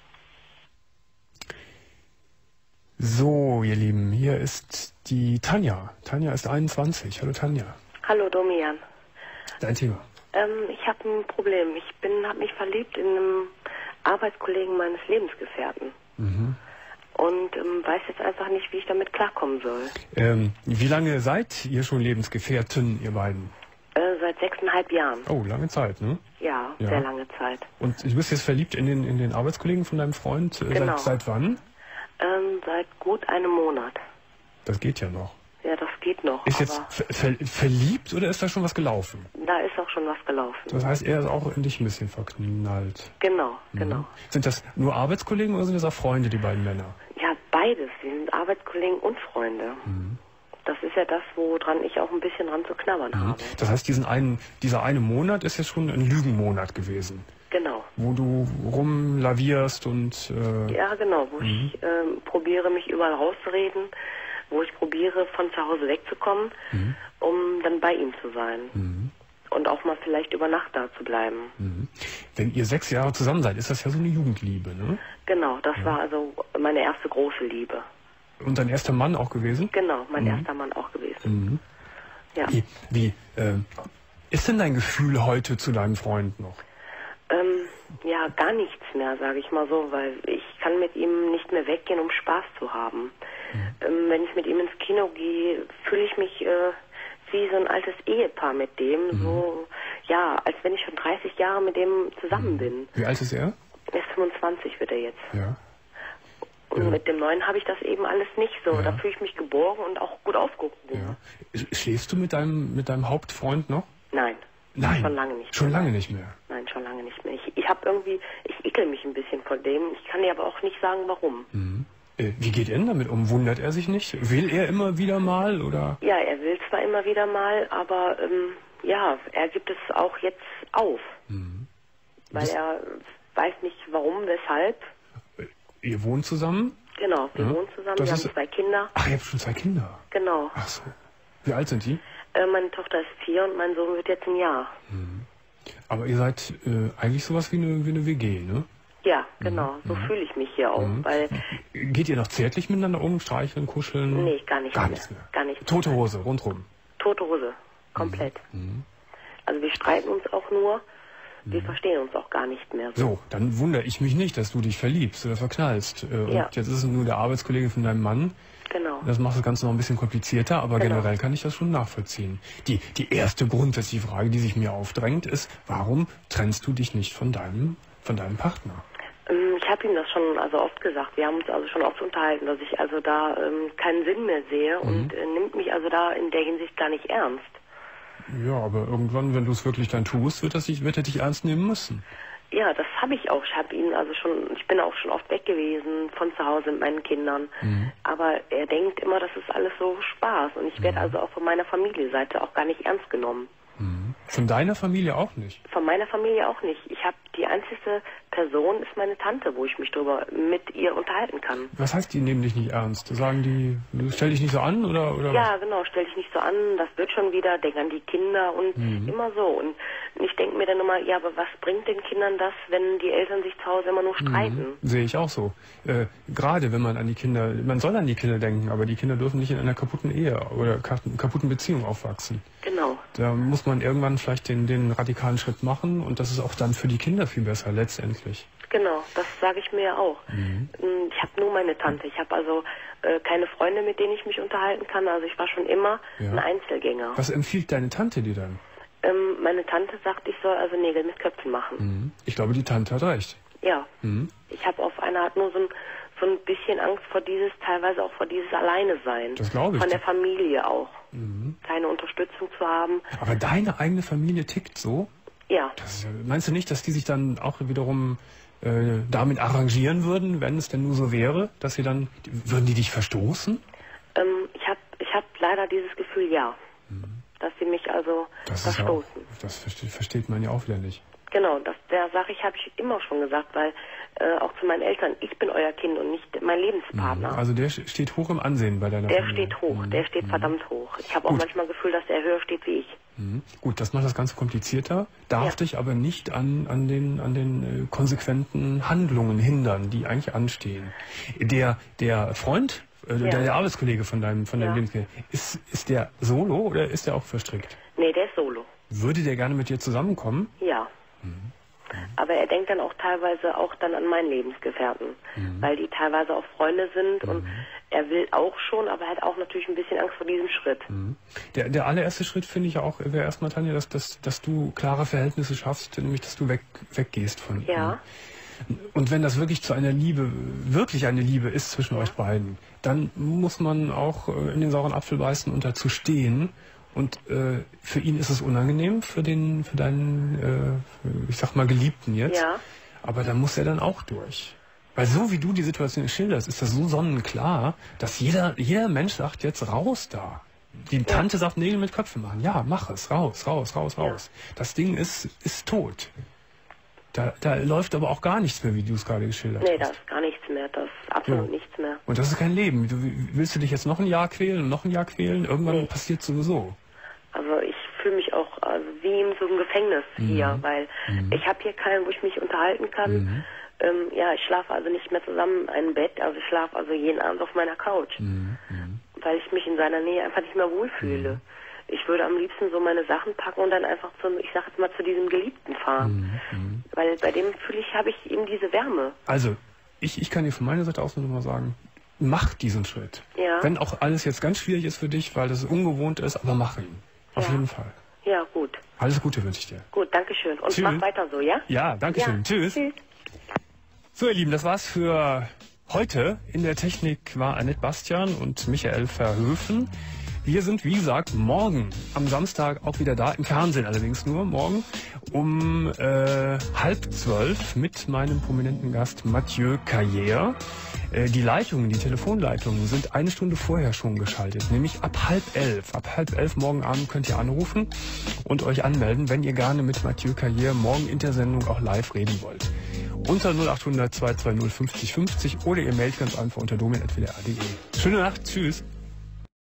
So, ihr Lieben, hier ist die Tanja. Tanja ist 21. Hallo Tanja. Hallo Domian. Dein Thema. Ich habe ein Problem. Ich habe mich verliebt in einen Arbeitskollegen meines Lebensgefährten. Und weiß jetzt einfach nicht, wie ich damit klarkommen soll. Wie lange seid ihr schon Lebensgefährten, ihr beiden? Seit 6,5 Jahren. Oh, lange Zeit, ne? Ja, sehr lange Zeit. Und du bist jetzt verliebt in den Arbeitskollegen von deinem Freund? Genau. Seit wann? Seit gut einem Monat. Das geht ja noch. Ja, das geht noch. Ist jetzt verliebt oder ist da schon was gelaufen? Da ist auch schon was gelaufen. Das heißt, er ist auch in dich ein bisschen verknallt. Genau, genau. Sind das nur Arbeitskollegen oder sind das auch Freunde, die beiden Männer? Ja, beides. Sie sind Arbeitskollegen und Freunde. Das ist ja das, woran ich auch ein bisschen dran zu knabbern habe. Das heißt, dieser eine Monat ist jetzt schon ein Lügenmonat gewesen. Genau. Wo du rumlavierst und... Ja, genau. Wo ich probiere, mich überall rauszureden. Wo ich probiere, von zu Hause wegzukommen, um dann bei ihm zu sein. Und auch mal vielleicht über Nacht da zu bleiben. Wenn ihr 6 Jahre zusammen seid, ist das ja so eine Jugendliebe, ne? Genau, das war also meine erste große Liebe. Und dein erster Mann auch gewesen? Genau, mein erster Mann auch gewesen. Ja. Wie ist denn dein Gefühl heute zu deinem Freund noch? Ja, gar nichts mehr, sage ich mal so, weil ich kann mit ihm nicht mehr weggehen, um Spaß zu haben. Wenn ich mit ihm ins Kino gehe, fühle ich mich wie so ein altes Ehepaar mit dem, so, ja, als wenn ich schon 30 Jahre mit dem zusammen bin. Wie alt ist er? Er ist 25, wird er jetzt. Ja. Und mit dem Neuen habe ich das eben alles nicht so. Da fühle ich mich geborgen und auch gut aufgehoben. Ja. Schläfst du mit deinem Hauptfreund noch? Nein. Nein. Schon lange nicht mehr. Schon lange nicht mehr? Nein, schon lange nicht mehr. Ich habe irgendwie, ich ekel mich ein bisschen vor dem. Ich kann dir aber auch nicht sagen, warum. Wie geht er denn damit um? Wundert er sich nicht? Will er immer wieder mal, oder? Ja, er will zwar immer wieder mal, aber ja, er gibt es auch jetzt auf. Weil er weiß nicht warum, weshalb. Ihr wohnt zusammen? Genau, wir wohnen zusammen, wir haben 2 Kinder. Ach, ihr habt schon 2 Kinder? Genau. Ach so. Wie alt sind die? Meine Tochter ist 4 und mein Sohn wird jetzt ein Jahr. Aber ihr seid eigentlich sowas wie eine WG, ne? Ja, genau. So fühle ich mich hier auch. Weil geht ihr noch zärtlich miteinander um, streicheln, kuscheln? Nee, gar nicht mehr. Gar nicht. Tote Hose, rundrum? Tote Hose, komplett. Also wir streiten uns auch nur. Wir verstehen uns auch gar nicht mehr. So, dann wundere ich mich nicht, dass du dich verliebst oder verknallst. Und jetzt ist es nur der Arbeitskollege von deinem Mann. Genau. Das macht das Ganze noch ein bisschen komplizierter, aber generell kann ich das schon nachvollziehen. Die erste grundsätzliche Frage, die sich mir aufdrängt, ist, warum trennst du dich nicht von deinem Partner? Ich habe ihm das schon oft gesagt. Wir haben uns schon oft unterhalten, dass ich da keinen Sinn mehr sehe und nimmt mich da in der Hinsicht gar nicht ernst. Ja, aber irgendwann, wenn du es wirklich dann tust, wird er dich ernst nehmen müssen. Ja, das habe ich auch. Ich bin auch schon oft weg gewesen von zu Hause mit meinen Kindern. Aber er denkt immer, das ist alles so Spaß. Und ich werde auch von meiner Familienseite auch gar nicht ernst genommen. Von deiner Familie auch nicht? Von meiner Familie auch nicht. Die einzige Person ist meine Tante, wo ich mich mit ihr unterhalten kann. Was heißt, die nehmen dich nicht ernst? Sagen die, stell dich nicht so an oder ja, genau, stell dich nicht so an, das wird schon wieder, denk an die Kinder und immer so. Und ich denke mir dann immer, ja, aber was bringt den Kindern das, wenn die Eltern sich zu Hause immer nur streiten? Sehe ich auch so. Gerade wenn man man soll an die Kinder denken, aber die Kinder dürfen nicht in einer kaputten Ehe oder kaputten Beziehung aufwachsen. Genau. Da muss man irgendwann vielleicht den radikalen Schritt machen und das ist auch dann für die Kinder viel besser letztendlich. Genau, das sage ich mir auch. Ich habe nur meine Tante. Ich habe keine Freunde, mit denen ich mich unterhalten kann. Also ich war schon immer ein Einzelgänger. Was empfiehlt deine Tante dir dann? Meine Tante sagt, ich soll Nägel mit Köpfen machen. Ich glaube, die Tante hat recht. Ja. Ich habe auf eine Art nur so ein bisschen Angst vor teilweise auch vor dieses Alleine-Sein. Das glaube ich. Von der Familie auch. Keine Unterstützung zu haben. Aber deine eigene Familie tickt so? Ja. Meinst du nicht, dass die sich dann auch wiederum damit arrangieren würden, wenn es denn nur so wäre, dass würden die dich verstoßen? Ich hab leider dieses Gefühl, ja. Dass sie mich verstoßen. Das versteht man ja auch wieder nicht. Genau, der Sache habe ich immer schon gesagt, weil auch zu meinen Eltern, ich bin euer Kind und nicht mein Lebenspartner. Also der steht hoch im Ansehen bei deiner Familie. Der steht hoch, der steht verdammt hoch. Ich habe auch manchmal das Gefühl, dass er höher steht wie ich. Gut, das macht das Ganze komplizierter, darf dich aber nicht an den konsequenten Handlungen hindern, die eigentlich anstehen. Der Freund, der Arbeitskollege von deinem Lebenskind, ist der solo oder ist der auch verstrickt? Nee, der ist solo. Würde der gerne mit dir zusammenkommen? Ja. Aber er denkt dann auch teilweise dann an meinen Lebensgefährten, weil die teilweise auch Freunde sind und er will auch schon, aber er hat auch natürlich ein bisschen Angst vor diesem Schritt. Der allererste Schritt finde ich ja auch, wäre erstmal, Tanja, dass du klare Verhältnisse schaffst, nämlich dass du weggehst von ihm. Ja. Und wenn das wirklich eine Liebe ist zwischen euch beiden, dann muss man auch in den sauren Apfel beißen und dazu stehen. Und für ihn ist es unangenehm, für deinen, ich sag mal, Geliebten jetzt. Ja. Aber da muss er dann auch durch. Weil so wie du die Situation schilderst, ist das so sonnenklar, dass jeder Mensch sagt, jetzt raus da. Die Tante sagt, Nägel mit Köpfen machen. Ja, mach es. Raus. Das Ding ist tot. Da läuft aber auch gar nichts mehr, wie du es gerade geschildert hast. Nee, da ist gar nichts mehr. Das ist absolut nichts mehr. Und das ist kein Leben. Willst du dich jetzt noch ein Jahr quälen und noch ein Jahr quälen? Irgendwann passiert sowieso. Also ich fühle mich auch wie in so einem Gefängnis hier, weil ich habe hier keinen, wo ich mich unterhalten kann. ja, ich schlafe also nicht mehr zusammen in einem Bett, also ich schlafe also jeden Abend auf meiner Couch, weil ich mich in seiner Nähe einfach nicht mehr wohlfühle. Ich würde am liebsten so meine Sachen packen und dann einfach ich sag jetzt mal, zu diesem Geliebten fahren. Weil bei dem habe ich eben diese Wärme. Also, ich kann dir von meiner Seite aus nur mal sagen, mach diesen Schritt. Ja. Wenn auch alles jetzt ganz schwierig ist für dich, weil das ungewohnt ist, aber mach ihn. Auf jeden Fall. Ja, gut. Alles Gute wünsche ich dir. Gut, danke schön. Und Tschüss. mach weiter so, ja? Ja, danke schön. Tschüss. Tschüss. So, ihr Lieben, das war's für heute. In der Technik war Annette Bastian und Michael Verhöfen. Wir sind, wie gesagt, morgen am Samstag auch wieder da, im Fernsehen allerdings nur, morgen um 11:30 mit meinem prominenten Gast Mathieu Carrière. Die Telefonleitungen sind eine Stunde vorher schon geschaltet, nämlich ab 10:30. Ab 10:30 morgen Abend könnt ihr anrufen und euch anmelden, wenn ihr gerne mit Mathieu Carrière morgen in der Sendung auch live reden wollt. Unter 0800 220 50 50 oder ihr meldet ganz einfach unter domin@wdr.de. Schöne Nacht, tschüss.